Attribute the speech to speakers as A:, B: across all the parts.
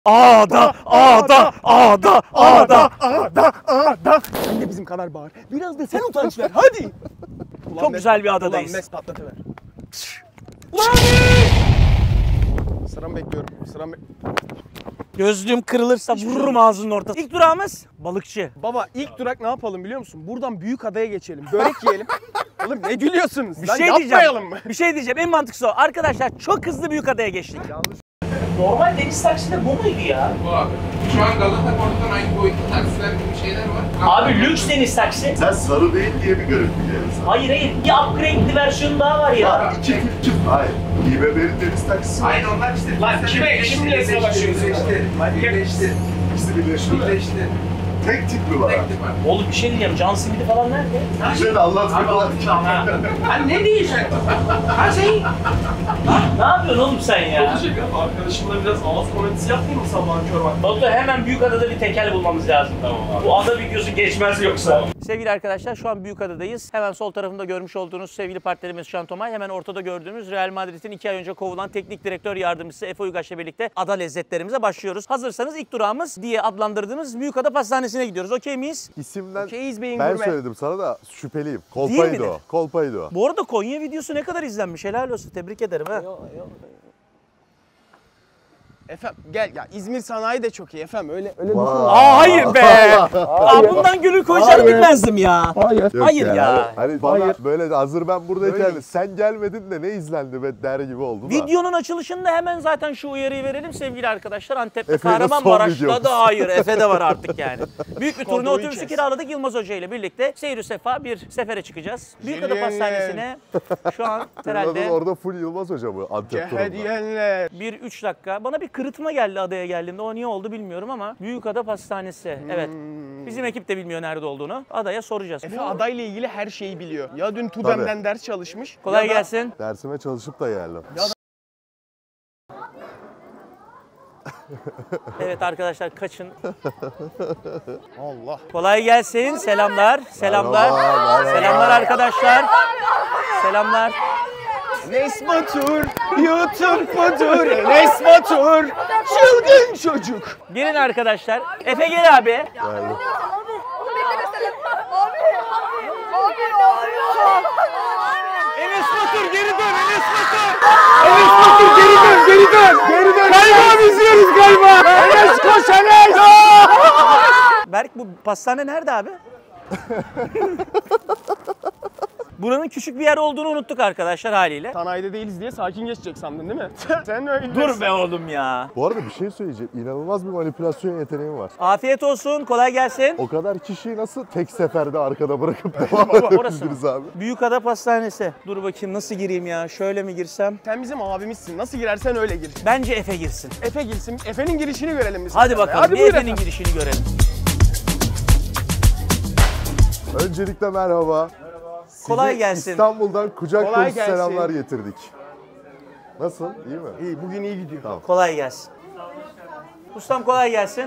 A: Ağda.
B: Sen de bizim kadar bağır. Biraz da sen utanç ver hadi.
A: Çok güzel bir adadayız.
B: Ulan mes patlatıver. Sıramı bekliyorum.
A: Gözlüğüm kırılırsa vururum ağzının ortasına. İlk durağımız balıkçı.
B: Baba ilk durak ne yapalım biliyor musun? Buradan Büyükada'ya geçelim. Börek yiyelim. Oğlum ne gülüyorsunuz?
A: Bir
B: Lan
A: şey
B: yapmayalım
A: diyeceğim.
B: mı?
A: Bir şey diyeceğim. En mantıklısı o. Arkadaşlar çok hızlı Büyükada'ya geçtik. Normal deniz takside bu muydu ya?
C: Bu abi. Şu an Galata Port'tan aynı boyutlu taksiler gibi şeyler var.
A: Abi lüks deniz taksi.
D: Sen sarı değil diye mi garip biliyorsun?
A: Hayır. Bir upgrade'li versiyonu daha var ya.
D: Çift. Hayır. İBB'nin deniz taksisi var.
C: Aynı onlar işte.
B: Lan kim bileğine başlıyorsun işte?
C: Birleşti.
D: İkisi birleşti. Tek tip mi var?
C: Tek tip var.
A: Oğlum bir şey diyeceğim. Can simidi falan nerede?
D: Güzel anlatmıyorlar.
C: Sen ne diyeceksin? Ha şey.
A: Ne yapıyorsun oğlum sen ya?
B: Arkadaşımla biraz ağız komedisi yapmayayım mı sabahın kör vakti?
A: Batu hemen Büyükada'da bir tekel bulmamız lazım. Tamam abi. Bu ada videosu geçmez yoksa. Sevgili arkadaşlar şu an Büyükada'dayız. Hemen sol tarafında görmüş olduğunuz sevgili partnerimiz Şan Tomay. Hemen ortada gördüğümüz Real Madrid'in 2 ay önce kovulan teknik direktör yardımcısı Efe Uygaç'la birlikte ada lezzetlerimize başlıyoruz. Hazırsanız ilk durağımız diye adlandırdığımız Büyükada Pastanesi'ne gidiyoruz. Okey miyiz?
D: İsimden
B: Okeyiz beyin
D: ben
B: gurme.
D: söyledim sana da şüpheliyim.
A: Değil
D: Kolpaydı
A: midir?
D: o. Kolpaydı o.
A: Bu arada Konya videosu ne kadar izlenmiş. Helal olsun. Tebrik ederim ha.
B: Efendim gel ya İzmir sanayi de çok iyi efendim öyle
A: Aa hayır be. Aa, bundan gülü koyacağını bilmezdim ya.
D: Yok
A: Hayır
D: yani.
A: ya.
D: Hani bana böyle de hazır ben buradayken sen gelmedin de ne izlendi be der gibi oldu da.
A: Videonun açılışında hemen zaten şu uyarıyı verelim sevgili arkadaşlar. Antep'te
D: Efe'yle son
A: Kahramanmaraş'ta
D: videomuz.
A: da hayır. Efe'de var artık yani. Büyük bir turne
B: Kadroyu
A: otobüsü
B: kes.
A: kiraladık Yılmaz Hoca ile birlikte. Seyir sefa bir sefere çıkacağız. Büyükada
B: Jülyen.
A: Pastanesi'ne şu an
D: Herhalde
A: herhalde
D: orada full Yılmaz Hoca mı Antep turunda?
B: Hediyenler.
A: 1-3 dakika. Bana bir kırıtma geldi adaya geldiğimde. O niye oldu bilmiyorum ama Büyükada Pastanesi. Evet. Bizim ekip de bilmiyor nerede olduğunu. Adaya soracağız.
B: Efe adayla ilgili her şeyi biliyor. Ya dün TUDEM'den ders çalışmış.
A: Kolay
B: ya da-
A: gelsin.
D: Dersime çalışıp da geldim.
A: Evet arkadaşlar kaçın.
B: Allah.
A: Kolay gelsin. Selamlar. Selamlar.
D: Merhaba.
A: Selamlar arkadaşlar. Selamlar.
B: Enes Batur, YouTube budur. Enes Batur, çılgın çocuk.
A: Gelin arkadaşlar. Efe gel abi.
D: Yani.
A: Enes Batur geri dön. Enes Batur.
B: Enes Batur geri dön. Galiba izliyoruz galiba. Enes koş Enes.
A: Berk bu pastane nerede abi? Buranın küçük bir yer olduğunu unuttuk arkadaşlar haliyle.
B: Sanayide değiliz diye sakin geçecek sandın değil mi? Sen öyle.
A: Dur be oğlum ya.
D: Bu arada bir şey söyleyeceğim. İnanılmaz bir manipülasyon yeteneğim var.
A: Afiyet olsun. Kolay gelsin.
D: O kadar kişiyi nasıl tek seferde arkada bırakıp devam
A: orası
D: edebiliriz abi?
A: Büyükada Pastanesi. Dur bakayım nasıl gireyim ya? Şöyle mi girsem?
B: Sen bizim abimizsin. Nasıl girersen öyle gir.
A: Bence Efe girsin.
B: Efe girsin. Efe'nin girişini görelim biz.
A: Hadi bakalım.
B: Hadi
A: Bir
B: buyur
A: Efe'nin
B: efendim.
A: girişini görelim.
D: Öncelikle merhaba.
A: Kolay
D: Size
A: gelsin.
D: İstanbul'dan kucak
B: Kolay
D: dolusu
B: gelsin.
D: selamlar getirdik. Nasıl? İyi mi?
B: İyi bugün iyi gidiyor.
D: Tamam.
A: Kolay gelsin. Ustam kolay gelsin.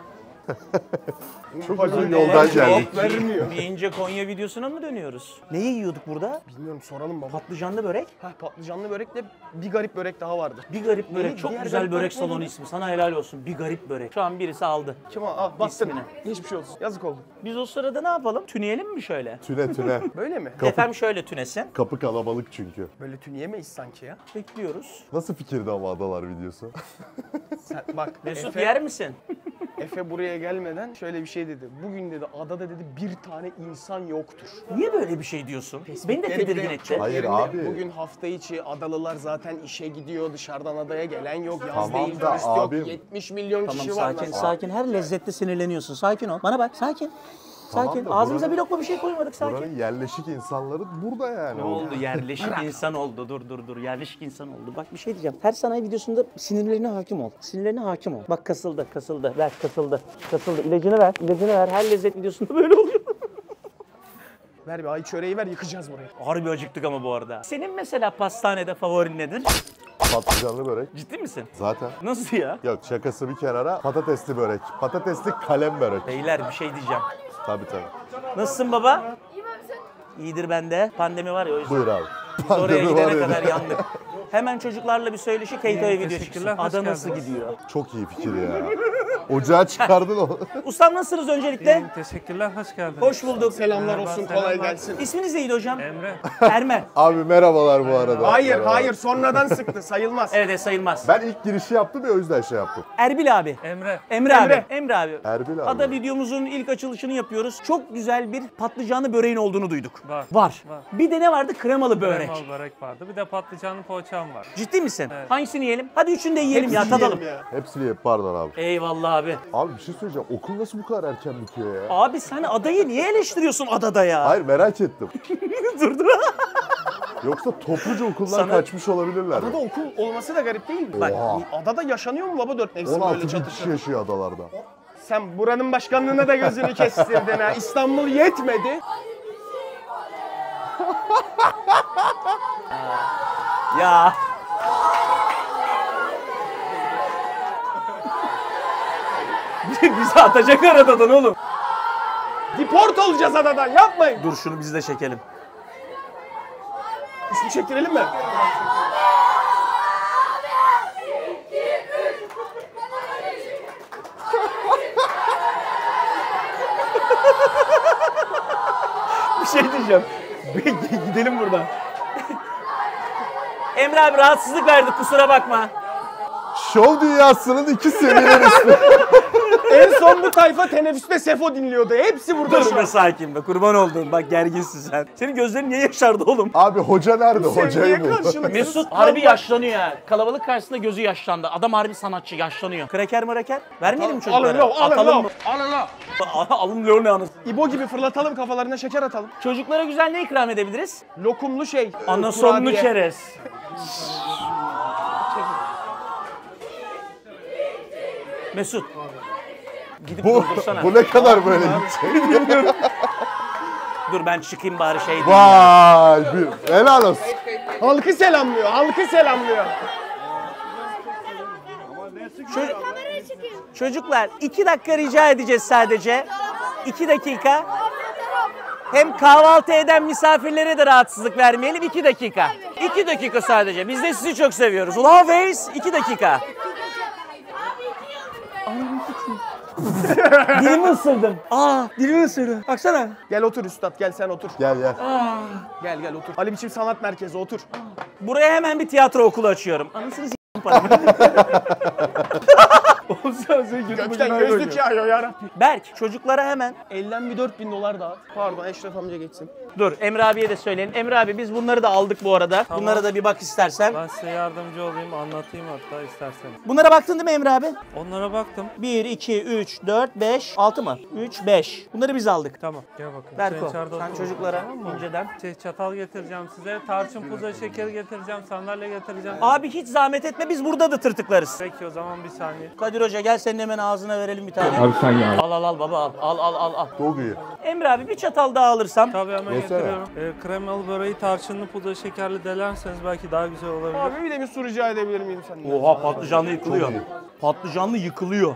D: Çok uzun yoldan geldik.
B: Vermiyor.
A: Bir ince Konya videosuna mı dönüyoruz? Neyi yiyorduk burada?
B: Bilmiyorum soralım baba.
A: Patlıcanlı börek.
B: Heh, patlıcanlı börekle bir garip börek daha vardı.
A: Bir garip börek.
B: Neydi?
A: Çok
B: Diğer
A: güzel
B: garip
A: börek
B: börek
A: salonu
B: neydi?
A: ismi. Sana helal olsun. Bir garip börek. Şu an birisi aldı.
B: Kim o? Al bastın.
A: İsmini.
B: Geçmiş olsun. Yazık oldu.
A: Biz o sırada ne yapalım? Tüneyelim mi şöyle?
D: Tüne.
B: Böyle mi?
A: Efem şöyle tünesin.
D: Kapı kalabalık çünkü.
B: Böyle tüneyemeyiz sanki ya.
A: Bekliyoruz.
D: Nasıl fikirdi ama adalar videosu?
B: Sen bak
A: Mesut yer misin?
B: Efe buraya gelmeden şöyle bir şey dedi. Bugün dedi adada dedi bir tane insan yoktur.
A: Niye böyle bir şey diyorsun? Beni de
B: Yani bir
A: tedirgin
B: de
A: etti.
B: çok
D: Hayır
B: yerinde.
D: abi.
B: Bugün hafta içi adalılar zaten işe gidiyor. Dışarıdan adaya gelen yok. Yaz
D: Tamam
B: değil,
D: da
B: turist
D: abi-
B: yok. 70 milyon
A: Tamam
B: kişi var.
A: sakin
B: lan.
A: sakin. Her lezzette sinirleniyorsun. Sakin ol. Bana bak sakin.
D: Tamam
A: Sakin.
D: da
A: Ağzımıza
D: buranın-
A: bir lokma bir şey koymadık sakin.
D: Buranın yerleşik insanları burada yani.
A: Ne oldu? Yerleşik insan oldu. Dur. Yerleşik insan oldu. Bak bir şey diyeceğim. Her sanayi videosunda sinirlerine hakim ol. Sinirlerine hakim ol. Bak kasıldı. Ver kasıldı. İlacını ver. Her lezzet videosunda böyle oluyor.
B: Ver bir ay çöreği ver yıkacağız burayı.
A: Harbi acıktık ama bu arada. Senin mesela pastanede favorin nedir?
D: Patlıcanlı börek.
A: Ciddi misin?
D: Zaten.
A: Nasıl ya?
D: Yok şakası bir kenara. Patatesli börek. Patatesli kalem börek.
A: Beyler bir şey diyeceğim.
D: Tabii.
A: Nasılsın baba? İyidir bende. Pandemi var ya o yüzden.
D: Buyur abi.
A: Biz oraya
D: Pandemi
A: gidene
D: var ya.
A: kadar yandık. Hemen çocuklarla bir söyleşi Keito'ya video çıksın.
E: Teşekkürler, hoş
A: Ada nasıl
E: geldiniz.
A: gidiyor?
D: Çok iyi fikir ya. Ocağa çıkardın o.
A: Ustam nasılsınız öncelikle?
E: İyiyim, teşekkürler, hoş geldiniz.
A: Hoş bulduk.
B: Selamlar olsun,
E: Merhaba,
B: kolay
E: selamlar.
B: gelsin.
A: İsminiz neydi hocam?
E: Emre.
A: Ermen.
D: Abi merhabalar bu arada.
B: Hayır,
D: Merhaba.
B: hayır. Sonradan sıktı. Sayılmaz.
A: Evet sayılmaz.
D: Ben ilk girişi yaptım ya o yüzden şey yaptım.
A: Erbil abi.
E: Emre.
A: Emre abi. Emre abi.
D: Erbil abi.
A: Ada videomuzun ilk açılışını yapıyoruz. Çok güzel bir patlıcanlı böreğin olduğunu duyduk.
E: Var.
A: Var.
E: Var.
A: Bir de ne vardı? Kremalı börek.
E: Kremalı börek vardı. Bir de patlıcanlı poğaçam var.
A: Ciddi misin?
E: Evet.
A: Hangisini yiyelim? Hadi üçünü de yiyelim ya,
B: Hepsini
A: tadalım.
B: yiyelim ya.
D: Hepsini yap pardon abi.
A: Eyvallah abi.
D: Abi bir şey söyleyeceğim. Okul nasıl bu kadar erken bitiyor ya?
A: Abi sen adayı niye eleştiriyorsun adada ya?
D: Hayır merak ettim.
A: Dur dur.
D: Yoksa topluca okuldan
A: Sana-
D: kaçmış olabilirler
B: Adada
D: mi?
B: okul olması da garip değil mi?
A: Bak,
D: Oha.
B: Adada yaşanıyor mu baba 4 mevsim
D: 16
B: böyle
D: bin
B: çatışır?
D: kişi yaşıyor adalarda.
B: Sen buranın başkanlığına da gözünü kestirdin ha. İstanbul yetmedi.
A: Ya. Bizi atacaklar adadan oğlum.
B: Deport olacağız adadan. Yapmayın.
A: Dur şunu biz de çekelim.
B: Şunu çektirelim mi?
A: Bir şey diyeceğim. Gidelim buradan. Emre abi rahatsızlık verdik, kusura bakma.
D: Şov dünyasının iki seviyeler üstü.
B: En son bu tayfa teneffüste Sefo dinliyordu. Hepsi burada
A: Dur
B: şu
A: be
B: an.
A: sakin be, kurban olduğum, bak gerginsin sen. Senin gözlerin niye yaşardı oğlum?
D: Abi hoca nerede?
B: Sevgiye
D: Hocayı bul.
B: karşılık.
A: Mesut harbi yaşlanıyor ya. Kalabalık karşısında gözü yaşlandı. Adam harbi sanatçı, yaşlanıyor. Kreker mreker vermeyelim mi çocuklara?
B: Alın lo, alın
A: Atalım
B: lo.
A: mı? Alın lo ne anasını.
B: İbo gibi fırlatalım, kafalarına şeker atalım.
A: Çocuklara güzel ne ikram edebiliriz?
B: Lokumlu şey.
A: Anasonlu
B: kurabiye.
A: çerez. Mesut. Gidip
D: Bu,
A: durdursana.
D: bu ne kadar böyle gidecek?
A: Dur ben çıkayım bari şey diyeyim.
D: Vay bir helal olsun.
B: Halkı selamlıyor, halkı selamlıyor.
A: Çocuklar 2 dakika rica edeceğiz sadece. 2 dakika. Hem kahvaltı eden misafirlere de rahatsızlık vermeyelim. 2 dakika. 2 dakika sadece. Biz de sizi çok seviyoruz. Ula Veys 2 dakika. Dilimi ısırdım. Dilimi ısırdı. Baksana.
B: Gel otur üstad, gel sen otur.
D: Gel gel.
B: Gel gel otur. Ali Biçim Sanat Merkezi otur.
A: Buraya hemen bir tiyatro okulu açıyorum. Anasını s***im paramı.
B: Gökten gözlük yağıyor yarabbim.
A: Berk çocuklara hemen.
B: Elden bir 4.000 dolar dağıt. Pardon Eşref amca geçsin.
A: Dur Emre abiye de söyleyin. Emre abi biz bunları da aldık bu arada.
E: Tamam.
A: Bunlara da bir bak istersen.
E: Ben size yardımcı olayım, anlatayım hatta isterseniz.
A: Bunlara baktın değil mi Emre abi?
E: Onlara baktım.
A: 1, 2, 3, 4, 5, 6 mı? 3, 5. Bunları biz aldık.
E: Tamam, gel bakalım.
A: Berko
E: içeride
A: sen
E: otur.
A: çocuklara
E: Tamam mı?
A: önceden.
E: Çatal getireceğim size, tarçın pudra şekeri getireceğim, sandalye getireceğim.
A: Abi hiç zahmet etme biz burada da tırtıklarız.
E: Peki o zaman bir saniye.
A: Kadir Hoca gel senin hemen ağzına verelim bir tane.
C: Abi sen ya.
A: Al baba al. Al.
D: Çok iyi.
A: Emre abi bir çatal daha alırsam.
E: Tabii hemen
D: Yesene.
E: getiriyorum. Kremalı böreği tarçınlı pudra şekerli delerseniz belki daha güzel olabilir.
B: Abi bir de bir su rica edebilir miyim senden?
A: Oha patlıcanlı yıkılıyor.
D: Çok iyi.
A: Patlıcanlı yıkılıyor.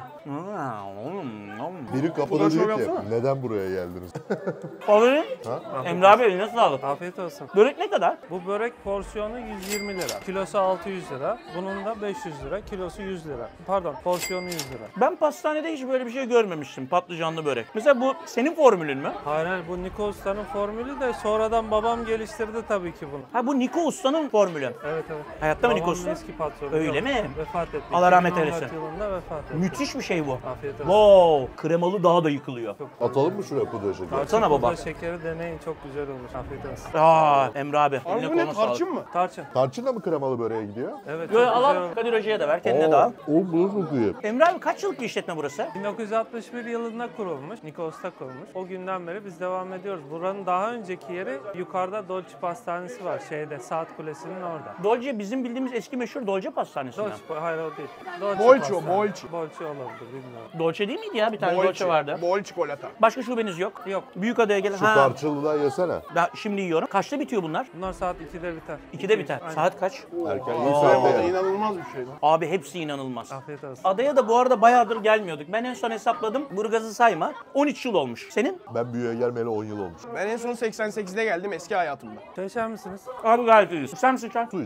D: Biri kapıda
B: Buradan şov
D: diyor ki
B: yapsana.
D: neden buraya geldiniz?
A: Favori? Emre abi eline sağlık.
E: Afiyet olsun.
A: Börek ne kadar?
E: Bu börek porsiyonu 120 lira. Kilosu 600 lira. Bunun da 500 lira. Kilosu 100 lira. Pardon, porsiyonu 100 lira.
A: Ben pastanede hiç böyle bir şey görmemiştim. Patlıcanlı börek. Mesela bu senin formülün mü?
E: Hayır, hayır, bu Niko Usta'nın formülü de sonradan babam geliştirdi tabii ki bunu.
A: Ha bu Niko Usta'nın formülü.
E: Evet evet.
A: Hayatta mı Niko
E: Babamın
A: Usta?
E: eski patronu.
A: Öyle
E: Yok,
A: mi?
E: Vefat etti.
A: Allah rahmet
E: 2014
A: eylesin.
E: yılında vefat etti.
A: Müthiş bir şey bu.
E: Afiyet olsun.
A: Wow, kremalı daha da yıkılıyor.
D: Atalım mı şuraya pudra şekeri?
E: Tarçın
A: Atsana baba.
E: pudra şekeri deneyin, çok güzel olur. Afiyet olsun.
A: Emre abi.
B: Abi
A: eline
B: bu ne
A: koluna sağlık.
B: tarçın mı?
E: Tarçın.
D: Tarçın da mı kremalı böreğe gidiyor?
E: Evet,
A: Yo,
E: çok
A: al
E: güzel
A: al
E: olur.
A: Kadir Hoca'ya da ver, kendine de al.
D: O bu çok iyi.
A: Emre abi kaç yıllık bir işletme burası?
E: 1961 yılında kurulmuş, Niko Usta kurmuş. O günden beri biz devam ediyoruz. Buranın daha önceki yeri yukarıda Dolce Pastanesi var, Saat Kulesi'nin orada.
A: Dolce bizim bildiğimiz eski meşhur Dolce Pastanesi mi?
E: Dolce, hayır o değil. Dolce
B: Bolço,
E: Pastane.
B: Bolço.
E: Bolço olabilir, bilmiyorum.
A: Dolce değil miydi ya? Bir tane Dolce vardı.
B: Bol çikolata.
A: Başka şubeniz yok.
E: Yok,
A: Büyükada'ya gelin.
D: Şu tarçınlıdan yesene.
A: Ben şimdi yiyorum. Kaçta bitiyor bunlar?
E: bunlar saat 2'de biter.
A: 2'de biter.
E: Aynen.
A: Saat kaç?
D: Erken iyi
B: Kremalı
D: saatte yani.
B: inanılmaz bir şey.
A: Abi hepsi inanılmaz.
E: Afiyet olsun.
A: Adaya da bu arada bayağıdır gelmiyorduk. Ben en son hesapladım. Burgaz'ı sayma. 13 yıl olmuş. Senin?
D: Ben büyüye gelmeyeli 10 yıl olmuş.
B: Ben en son 88'de geldim eski hayatımda.
E: Çay içer misiniz?
A: Abi gayet iyiyiz. Sen mi sıçan?
D: Su içerim.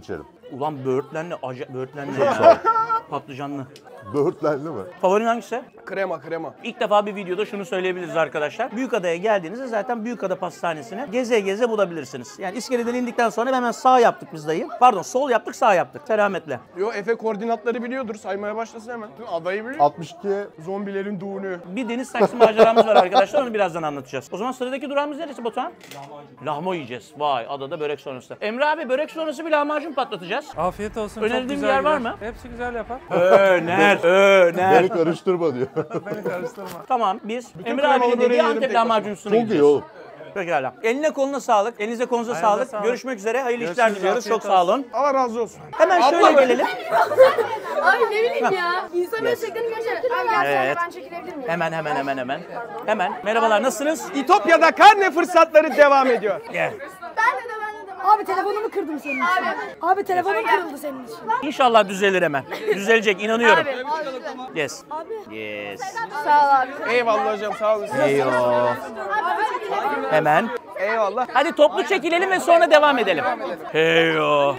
A: Ulan böğürtlenli ya. Patlıcanlı.
D: Böğürtlenli mi?
A: Favorin hangisi?
B: Krema.
A: İlk defa bir videoda şunu söyleyebiliriz arkadaşlar. Büyükada'ya geldiğinizde zaten Büyükada Pastanesi'ni geze geze bulabilirsiniz. Yani iskeleden indikten sonra hemen sağ yaptık biz dayı. Pardon sol yaptık sağ yaptık. Selametle.
B: Yo Efe koordinatları biliyordur. Saymaya başlasın hemen. Adayı biliyor.
D: 62'ye
B: Zombilerin düğünü.
A: Bir deniz taksi maceramız var arkadaşlar. Onu birazdan anlatacağız. O zaman sıradaki durağımız neresi Batuhan? Lahmacun yiyeceğiz. Vay adada börek sonrası. Emre abi börek sonrası bir lahmacun patlatacağız.
E: Afiyet olsun.
A: Önerdiğin
E: çok
A: bir
E: güzel
A: yer var
E: gider.
A: mı?
E: Hepsi güzel yapar.
A: Öner.
D: beni karıştırma diyor.
E: Beni karıştırma.
A: Tamam biz Emre
B: kremalı
A: abinin
B: böreği
A: dediği
B: yedim
A: Antep
B: tek
A: lahmacunusuna
D: Çok iyi
A: gideceğiz.
D: oğlum.
A: Pekala. Eline koluna sağlık. Elinize kolunuza
E: Ayağınıza
A: sağlık.
E: sağlık.
A: Görüşmek üzere. Hayırlı işler
E: Görüşürüz,
A: diliyoruz.
E: afiyet
A: Çok sağ olun.
B: Allah razı olsun.
A: Hemen şöyle gelelim.
F: Abi ne bileyim ya. İnsan mesleklerini göster. Abi gel
A: Evet.
F: ben çekilebilir miyim?
A: Hemen. Merhabalar nasılsınız?
B: İtopya'da karne fırsatları devam ediyor.
A: Gel.
F: Ben de. Abi telefonumu kırdım senin için. Abi telefonum kırıldı senin için.
A: İnşallah düzelir hemen. Düzelecek inanıyorum. Yes.
F: Abi.
A: Yes.
F: Sağ ol abi.
B: Eyvallah hocam sağ olasın.
A: Eyvah. Hemen.
B: Eyvallah.
A: Hadi toplu çekilelim ve sonra devam edelim. Heyo.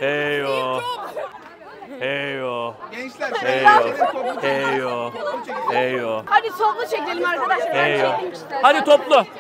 C: Gençler
A: Heyo.
F: Hadi toplu çekelim arkadaşlar. Ben çekeyim işte.
A: Hadi toplu.
F: Abi.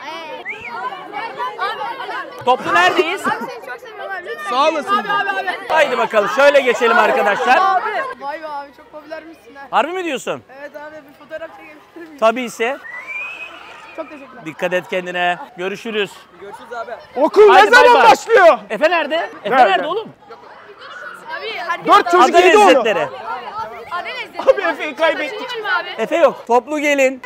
A: Toplu neredeyiz?
F: Abi seni çok seviyorum abi. Lütfen.
B: Sağ olasın.
F: Abi.
A: Haydi bakalım şöyle geçelim arkadaşlar.
F: Abi. Vay be abi çok popülermişsin ha.
A: Harbi mi diyorsun?
F: Evet abi bir fotoğraf çekebilir miyim?
A: Tabii ise.
F: Çok teşekkürler.
A: Dikkat et kendine. Görüşürüz.
B: Okul
A: Hadi
B: ne
A: bay
B: zaman
A: bay.
B: başlıyor?
A: Efe nerede? Efe
B: Nerede?
A: nerede oğlum?
F: Abi hadi.
B: 4 çocuk
A: Ada
B: yedi onu.
A: lezzetleri.
F: Abi lezzeti.
B: Abi Efe'yi kaybettik.
F: Çekelim abi.
A: Efe yok. Toplu gelin.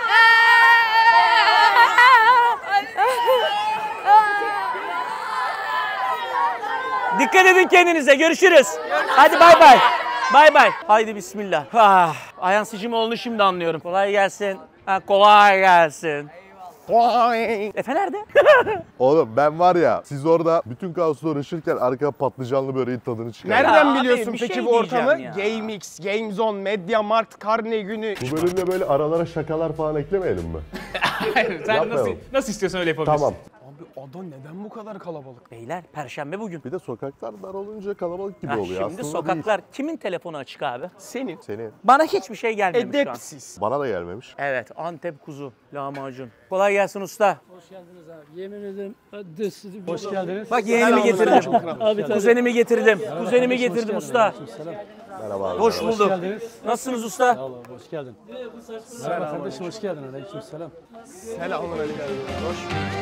A: Dikkat edin kendinize. Görüşürüz. Hadi bay bay. Bay bay. Haydi bismillah. Ayhan Sicimoğlu'nu şimdi anlıyorum. Kolay gelsin. Kolay gelsin. Efe nerede?
D: Oğlum ben var ya siz orada bütün kaosla uğraşırken arka patlıcanlı böreğin tadını çıkardım.
B: Nereden
A: abi,
B: biliyorsun
A: bir
B: peki
A: şey
B: bu ortamı?
A: diyeceğim ya.
B: GameX, GameZone, Mediamarkt, Karne Günü.
D: Bu bölümde böyle aralara şakalar falan eklemeyelim mi?
G: Sen
D: Yapmayalım.
G: nasıl istiyorsan öyle yapabilirsin.
D: Tamam.
B: Abi ada neden bu kadar kalabalık?
A: Beyler perşembe bugün.
D: Bir de sokaklar dar olunca kalabalık gibi
A: Ha,
D: oluyor.
A: şimdi
D: Aslında
A: sokaklar kimin telefonu açık abi?
B: Senin.
D: Senin.
A: Bana hiçbir şey gelmemiş şu an.
B: Edepsiz.
D: Bana da gelmemiş.
A: Evet, Antep kuzu, lahmacun. Kolay gelsin usta.
H: Yemin ederim hoş geldiniz.
A: Bak yeğenimi getirdim. Kuzenimi getirdim. Kuzenimi getirdim usta.
D: Merhaba abi.
A: Hoş bulduk.
H: geldiniz.
A: Nasılsınız usta?
H: Allah hoş geldin. Merhaba kardeşim hoş geldin. Aleykümselam.
B: Selamünaleyküm. Hoş.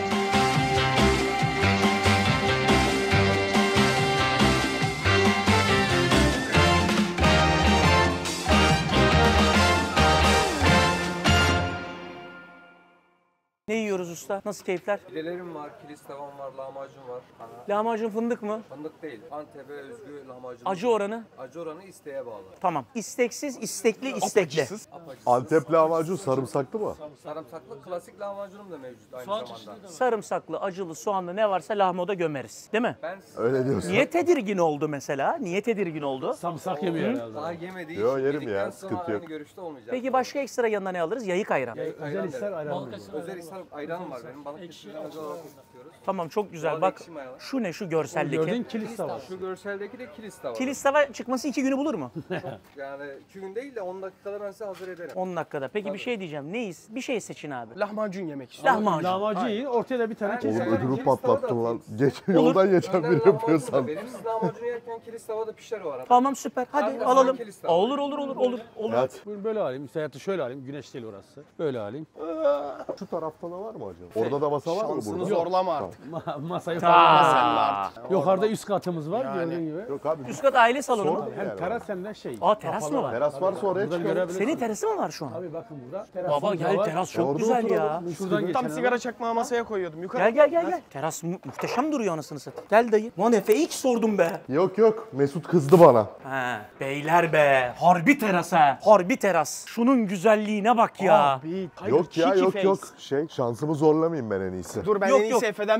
A: Ne yiyoruz usta? Nasıl keyifler?
I: Pidelerim var, kilis tavam var, lahmacun var.
A: Lahmacun fındık mı?
I: Fındık değil, Antep'e özgü lahmacun.
A: Acı oranı?
I: Acı oranı isteğe bağlı.
A: Tamam. İsteksiz, istekli, istekli.
D: Antep lahmacun sarımsaklı mı?
I: Sarımsaklı klasik lahmacunum da mevcut aynı zamanda.
A: Sarımsaklı, acılı, soğanlı ne varsa lahmoda gömeriz. Değil mi?
I: Ben
D: Öyle diyorsun.
A: Niye tedirgin oldu mesela? Niye tedirgin oldu?
H: Samsak yemiyor herhalde.
I: daha yemediği
D: Yo,
I: için
D: yerim
I: yedikten
D: ya,
I: sonra
D: sıkıntı yok.
I: aynı görüşte olmayacak.
A: Peki başka ekstra yanına ne alırız? Yayık ayran.
H: Özel ister ayran mı?
I: Özel ishal ayranım var benim. Balıkesir'den özel olarak tutuyoruz.
A: Tamam çok güzel.
I: Doğal
A: Bak
I: ekşi mayalı.
A: şu ne şu
H: Gördüğün
A: görseldeki?
H: kilis tava.
I: Şu görseldeki de kilis tava.
A: Kilis tava çıkması 2 günü bulur mu?
I: Yani 2 gün değil de 10 dakikada ben size hazır ederim.
A: 10 dakikada. Peki bir şey diyeceğim. Neyiz? Bir şey seçin abi.
B: Lahmacun yemek istiyorum.
A: Lahmacun.
H: Lahmacun yiyin ortaya da bir tane kilis.
D: Oğlum
I: Yani
D: ödümü
I: kilis tava da
D: patlattın lan.
I: atayım.
D: Yoldan geçen biri yapıyor sandım.
I: Benim siz lahmacunu yerken kilis tavada pişer o arada.
A: Tamam süper. Hadi
I: Hadi,
A: alalım.
I: kilis tava.
A: Olur.
D: Evet.
H: Buyurun böyle alayım. İsteyatı şöyle alayım. Güneş değil orası. Böyle alayım.
D: Şu tarafta da var mı acaba? Orada da masa var mı
B: Şansını
D: burada?
B: zorlama artık.
H: Masayı
A: Aa.
H: Yukarıda üst katımız var gördüğün gibi.
D: Yok abi.
A: Üst kat aile salonu mu?
H: Hem teras hem de şey.
A: Aa teras mı var?
D: Teras varsa oraya
H: Buradan
D: çıkalım.
H: görebilirsin.
A: Senin terası mı var şu an?
H: Abi bakın burada.
A: Baba
H: Terasımız da
A: gel
H: var.
A: teras çok
D: Orada
A: güzel ya.
D: oturalım.
H: Şuradan geçelim.
B: Tam sigara çakmağı masaya koyuyordum. Yukarı.
A: Gel. Teras muhteşem duruyor anasını satayım. Gel dayı. Lan Efe ilk sordum be.
D: Yok Mesut kızdı bana.
A: He, beyler be. Harbi teras ha. Harbi teras. Şunun güzelliğine bak ya.
B: Abi,
D: Yok ya
B: cheeky
D: yok
B: face.
D: yok. Şansımı zorlamayayım ben en iyisi.
B: Dur ben
A: Yok,
B: en iyisi
A: yok.
B: Efe'den bir özür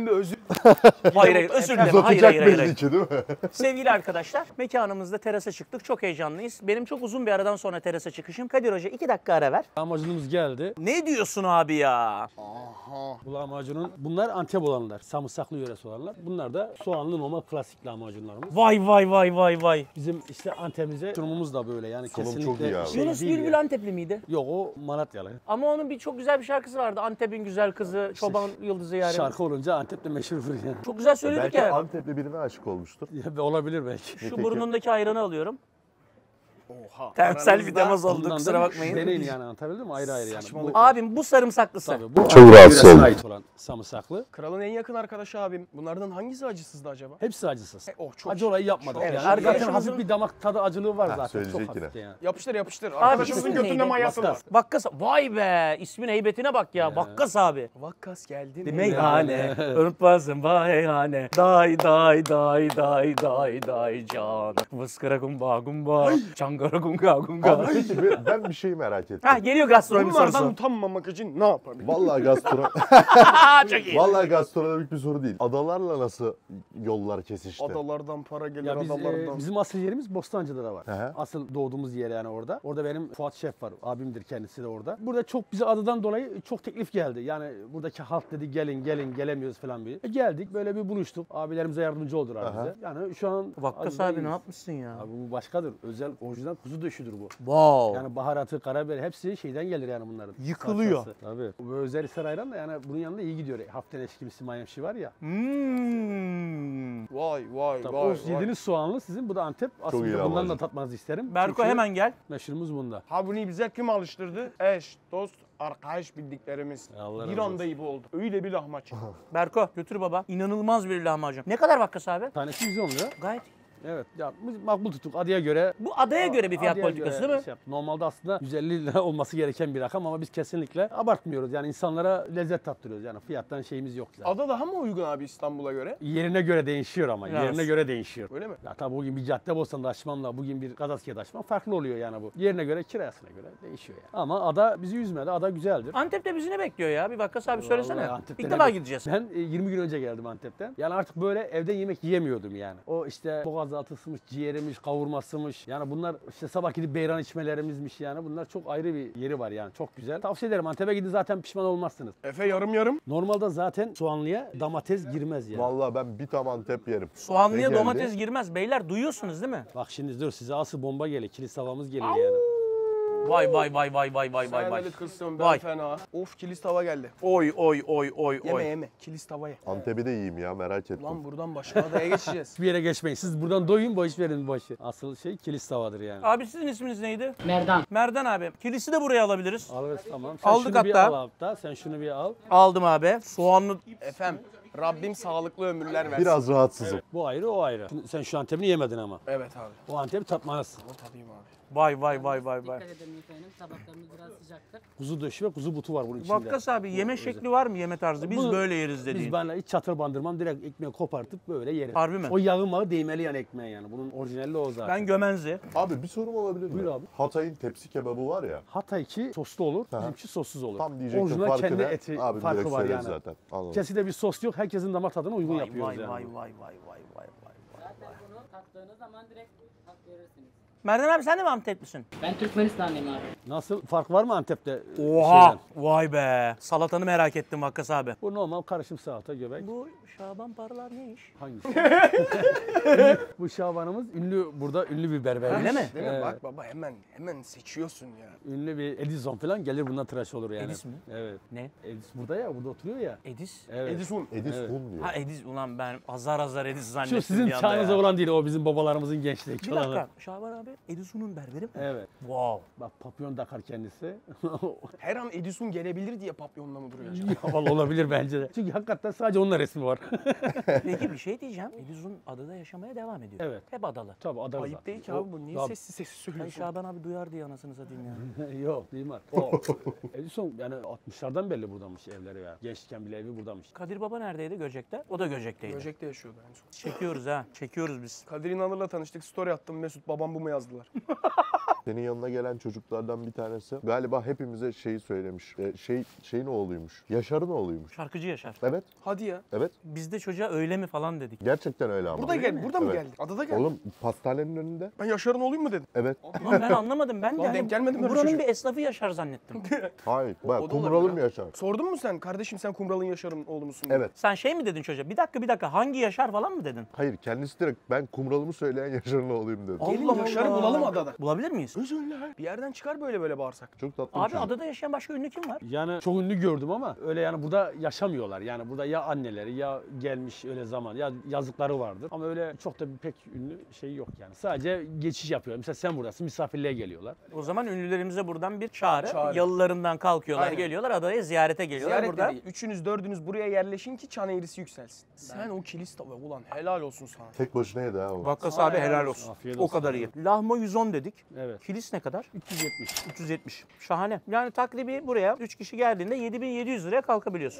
A: Hayır özür dilerim. Hayır
D: Uzatacak
A: hayır.
D: belli ki değil mi?
A: Sevgili arkadaşlar, mekanımızda terasa çıktık. Çok heyecanlıyız. Benim çok uzun bir aradan sonra terasa çıkışım. Kadir Hoca 2 dakika ara ver.
H: Lahmacunumuz geldi.
A: Ne diyorsun abi ya?
H: Bu lahmacunun, bunlar Antep olanlar, Samırsaklı yöresi olanlar. Bunlar da soğanlı normal klasik lahmacunlarımız.
A: Vay vay vay vay vay.
H: Bizim işte Antep'imize sunumumuz da böyle yani
D: Sunum
H: kesinlikle
D: çok iyi abi.
H: şey
A: Yunus
H: değil
A: Bülbül
H: yani.
A: Antepli miydi?
H: Yok o Malatyalı.
A: Ama onun çok güzel bir şarkısı vardı. Antep'in güzel kızı, çoban yıldızı yani.
H: Şarkı olunca Antep'te meşhurdur yani.
A: Çok güzel söyledik
D: Belki
A: ya.
D: Antepli birine aşık olmuştur.
H: Ya, olabilir belki.
A: Şu burnundaki ayranı alıyorum.
I: Oha.
A: Temsel bir temas oldu
H: Bundan
A: kusura
H: da
A: bakmayın.
H: Deneyin yani anlatabildim mi? Ayrı ayrı yani. Bu,
A: Abim bu sarımsaklısı.
H: tabii, bu
D: Çok rahatsız
H: yöresine
D: oldum.
H: ait olan samırsaklı.
I: Kralın en yakın arkadaşı abim. Bunlardan hangisi acısızdı acaba?
H: Hepsi acısız.
I: Oh çok
H: Acı olayı yapmadık
A: Evet,
H: yani. Zaten
A: arkadaşımızın-
H: hafif bir damak tadı acılığı var zaten. Çok
D: söyleyecek
H: hafif
D: yine.
H: yani.
I: Yapıştır yapıştır.
A: ismi
I: Arkadaşımızın
A: neydi?
I: götünde mayası var.
A: Vakkas. Vay be ismin heybetine bak ya. Vakkas abi.
I: Vakkas geldi.
A: Meyhane, unutmazım meyhane. Day day day day day day can. Vıskara gumba gumba. Çangara gunga gunga.
D: Abi peki ben bir şey merak ettim.
A: Ha geliyor gastronomi
I: Bunlardan
A: sorusu.
I: utanmamak için ne yapabilirim?
D: Vallahi
A: Çok iyi.
D: Vallahi gastronomik bir soru değil. Adalarla nasıl yollar kesişti?
I: Adalardan para gelir
H: Ya biz,
I: adalardan.
H: bizim asıl yerimiz Bostancı'da da var.
D: Hı hı.
H: Asıl doğduğumuz yer yani orada. Orada benim Fuat Şef var. Abimdir kendisi de orada. Burada çok bize adadan dolayı çok teklif geldi. Yani buradaki halk dedi gelin gelin gelemiyoruz falan bir. Geldik böyle bir buluştuk. Abilerimize yardımcı oldular
D: Aha.
H: bize. Yani şu an
A: Vakkas
H: adadayız.
A: abi ne yapmışsın ya?
H: Abi bu başkadır. Özel orijinal kuzu döşüdür bu.
A: Wow.
H: Yani baharatı, karabiber hepsi şeyden gelir yani bunların.
A: Yıkılıyor.
H: Salçası. Tabii. Bu özel ayran da yani bunun yanında iyi gidiyor. Haften eşkimisi, mayemşi var ya.
I: Vay vay
H: Tabii,
I: vay.
H: o yediğiniz soğanlı sizin. Bu da Antep.
D: iyi
H: Aslında bundan
D: lahmacun.
H: da tatmanızı isterim.
A: Berko
H: Çünkü
A: hemen gel.
H: meşhurumuz bunda.
I: Ha bunu bize kim alıştırdı? Eş, dost, arkadaş bildiklerimiz.
H: Allah
I: Bir
H: razı
I: anda iyi oldu. Öyle bir lahmacun.
A: Berko götür baba. İnanılmaz bir lahmacun. Ne kadar Vakkas abi?
H: Tanesi 110 lira.
A: Gayet.
H: Evet. Ya biz makbul tuttuk. Adaya göre
A: Bu adaya göre bir fiyat
H: adaya
A: politikası
H: göre
A: değil mi?
H: şey yap. Normalde aslında 150 lira olması gereken bir rakam ama biz kesinlikle abartmıyoruz. Yani insanlara lezzet tattırıyoruz. Yani fiyattan şeyimiz yok zaten.
I: Ada daha mı uygun abi İstanbul'a göre?
H: Yerine göre değişiyor ama.
A: Biraz.
H: Yerine göre değişiyor.
I: Öyle mi?
H: Ya tabii bugün bir Caddebostan'da açmamla bugün bir Gazaske'de açmam farklı oluyor yani bu. Yerine göre, kirasına göre değişiyor yani. Ama ada bizi üzmedi. Ada güzeldir.
A: Antep'te bizi ne bekliyor ya? Bir Vakkas abi söylesene.
H: Vallahi Antep'te
A: İlk
H: ne
A: defa
H: bek-
A: gideceğiz.
H: Ben 20 gün önce geldim Antep'ten. Yani artık böyle evde yemek yiyemiyordum yani. O işte boğazaltısıymış, ciğeriymiş, kavurmasıymış. Yani bunlar işte sabah gidip beyran içmelerimizmiş yani. Bunlar çok ayrı bir yeri var yani. Çok güzel. Tavsiye ederim. Antep'e gidin zaten pişman olmazsınız.
I: Efe yarım yarım.
H: Normalde zaten soğanlıya domates girmez yani.
D: Vallahi ben bir tam Antep yerim.
A: Soğanlıya
D: Ne geldi?
A: domates girmez. Beyler duyuyorsunuz değil mi?
H: Bak şimdi dur size asıl bomba geliyor. Kilis havamız geliyor yani.
A: Vay vay vay vay vay vay vay
I: Sen
A: vay.
I: hadi kızsın
A: Vay.
I: ben fena. Of kilis tava geldi.
A: Oy oy oy oy
I: Yeme
A: oy.
I: yeme. Kilis tava ye.
D: Antep'i de yiyeyim ya merak ettim.
I: Ulan buradan başka adaya geçeceğiz.
H: Bir yere geçmeyin. Siz buradan doyun boş verin boş. Asıl şey kilis tavadır yani.
A: Abi sizin isminiz neydi?
J: Merdan.
A: Merdan abi. Kilisi de buraya alabiliriz.
H: Alırız tamam. Sen
A: Aldık
H: şunu bir
A: hatta.
H: al hatta. Sen şunu bir al.
A: Aldım abi. Soğanlı.
I: Efem Rabbim sağlıklı ömürler versin.
D: Biraz rahatsızım.
H: Bu ayrı o ayrı. Sen şu Antep'ini yemedin ama.
I: Evet abi.
H: O Antep'i tatmalısın.
I: O tadayım abi.
A: Vay vay vay vay vay.
J: Dikkat edin efendim. Tabaklarımız biraz sıcaktır.
H: Kuzu döşü ve kuzu butu var bunun içinde.
A: Vakkas abi yeme şekli var mı yeme tarzı? Biz
H: Bu-
A: böyle yeriz dediğin.
H: Biz benle hiç çatır bandırmam. Direkt ekmeği kopartıp böyle yerim.
A: Harbi mi?
H: O yağı mağı değmeli yani ekmeğe yani. Bunun orijinali o zaten.
A: Ben gömenzi.
D: Abi bir sorum olabilir mi?
H: Buyur abi.
D: Hatay'ın tepsi kebabı var ya.
H: Hatay'ki soslu olur,
D: Aha.
H: bizimki sossuz olur.
D: Tam diyecektim
H: Orijinal
D: farkı
H: kendi
D: ne?
H: eti
D: Abi
H: farkı
D: direkt
H: var
D: söyledi
H: yani.
D: zaten. Anladım.
H: Kesinlikle bir sos yok. Herkesin damak tadına uygun
A: Vay
H: yapıyoruz
A: vay
H: yani.
A: vay vay vay vay vay vay.
J: Zaten bunu tattığınız zaman direkt tat verirsiniz.
A: Merdan abi sen de mi Anteplisin?
J: Ben Türkmenistanlıyım abi.
H: Nasıl? Fark var mı Antep'te?
A: Oha!
H: şeyden?
A: Vay be. Salatanı merak ettim Vakkas abi.
H: Bu normal karışım salata, göbek.
A: Bu Şaban Paralar ne iş?
H: Hangisi? Bu Şaban'ımız burada ünlü bir berber.
A: Öyle mi?
I: Değil mi? Bak baba hemen seçiyorsun ya.
H: Ünlü bir Edison falan gelir bundan tıraş olur yani.
A: Edis mi?
H: Evet.
A: Ne?
H: Edis burada ya, burada oturuyor ya.
A: Edis?
H: Evet.
I: Edison.
D: Edis
H: Evet.
D: un diyor.
A: Ha Edis ulan ben azar azar Edis zannettim
H: Şu sizin
A: bir anda
H: çağınıza
A: ya.
H: olan değil, o bizim babalarımızın gençliği.
A: Bir dakika. Şaban abi Edison'un berberi mi?
H: Evet.
A: Wow.
H: Bak papyon takar kendisi.
I: Her an Edison gelebilir diye papyonla mı duruyor acaba?
H: Vallahi olabilir bence de. Çünkü hakikaten sadece onunla resmi var.
A: Peki bir şey diyeceğim. Edison adada yaşamaya devam ediyor.
H: Evet.
A: Hep adalı.
H: Tabii adam
I: Ayıp değil ki abi bu. Niye sessiz sessiz
A: Ay
I: söylüyorsun?
A: Şaban abi duyar diye anasını satayım ya.
H: Yok değil mi? O. Edison yani 60'lardan belli buradanmış evleri ya. Gençken bile evi buradanmış.
A: Kadir Baba neredeydi? Göcek'te. O da Göcek'teydi.
I: Göcek'te yaşıyordu en son.
A: Çekiyoruz ha. Çekiyoruz biz.
I: Kadir İnanır'la tanıştık. Story attım. Mesut babam bu mu
B: yazdılar.
D: Senin yanına gelen çocuklardan bir tanesi galiba hepimize şeyi söylemiş. Şeyin oğluymuş. Yaşar'ın oğluymuş.
A: Şarkıcı Yaşar.
D: Evet.
B: Hadi ya.
D: Evet.
A: Biz de çocuğa öyle mi falan dedik.
D: Gerçekten öyle ama.
B: Burada gel, burada mı
D: Evet.
B: geldi? Adada geldi.
D: Oğlum pastanenin önünde.
B: Ben Yaşar'ın olayım mı dedim.
D: Evet.
A: Ulan ben anlamadım. Ben de
B: Lan denk gelmedim ben bu
A: buranın
B: çocuğa.
A: bir esnafı Yaşar zannettim.
D: Hayır. Bak
B: O da
D: kumralım
B: olabilir ha.
D: Yaşar.
B: Sordun mu sen? Kardeşim sen Kumral'ın Yaşar'ın oğlu musun?
D: Evet.
A: Sen şey mi dedin çocuğa? Bir dakika hangi Yaşar falan mı dedin?
D: Hayır kendisi direkt ben kumralımı söyleyen Yaşar'ın oğluyum dedi.
B: Gelin
A: Allah
B: Yaşar'ı
A: Allah.
B: bulalım adada.
A: Bulabilir miyiz?
B: Özürler. Bir yerden çıkar böyle bağırsak.
D: Çok tatlı bir
A: Abi
D: çocuk.
A: adada yaşayan başka ünlü kim var?
H: Yani çok ünlü gördüm ama öyle yani burada yaşamıyorlar. Yani burada ya anneleri ya gelmiş öyle zaman ya yazıkları vardır. Ama öyle çok da pek ünlü şey yok yani. Sadece geçiş yapıyor. Mesela sen buradasın, misafirliğe geliyorlar.
A: O zaman ünlülerimize buradan bir çağrı.
B: Çağrı.
A: Yalılarından kalkıyorlar,
B: Aynen.
A: geliyorlar adaya ziyarete geliyorlar.
B: Ziyaret
A: Burada
B: de değil. Üçünüz dördünüz buraya yerleşin ki çan eğrisi yükselsin. Sen o kilis tava ulan helal olsun sana.
D: Tek başına yedi ha o.
A: Vakkas abi helal olsun.
H: Afiyet
A: O
H: olsun.
A: kadar iyi. Lahma 110 dedik.
H: Evet.
A: Kilis ne kadar?
H: 370.
A: 370. Şahane. Yani takribi buraya 3 kişi geldiğinde 7.700 liraya kalkabiliyorsun.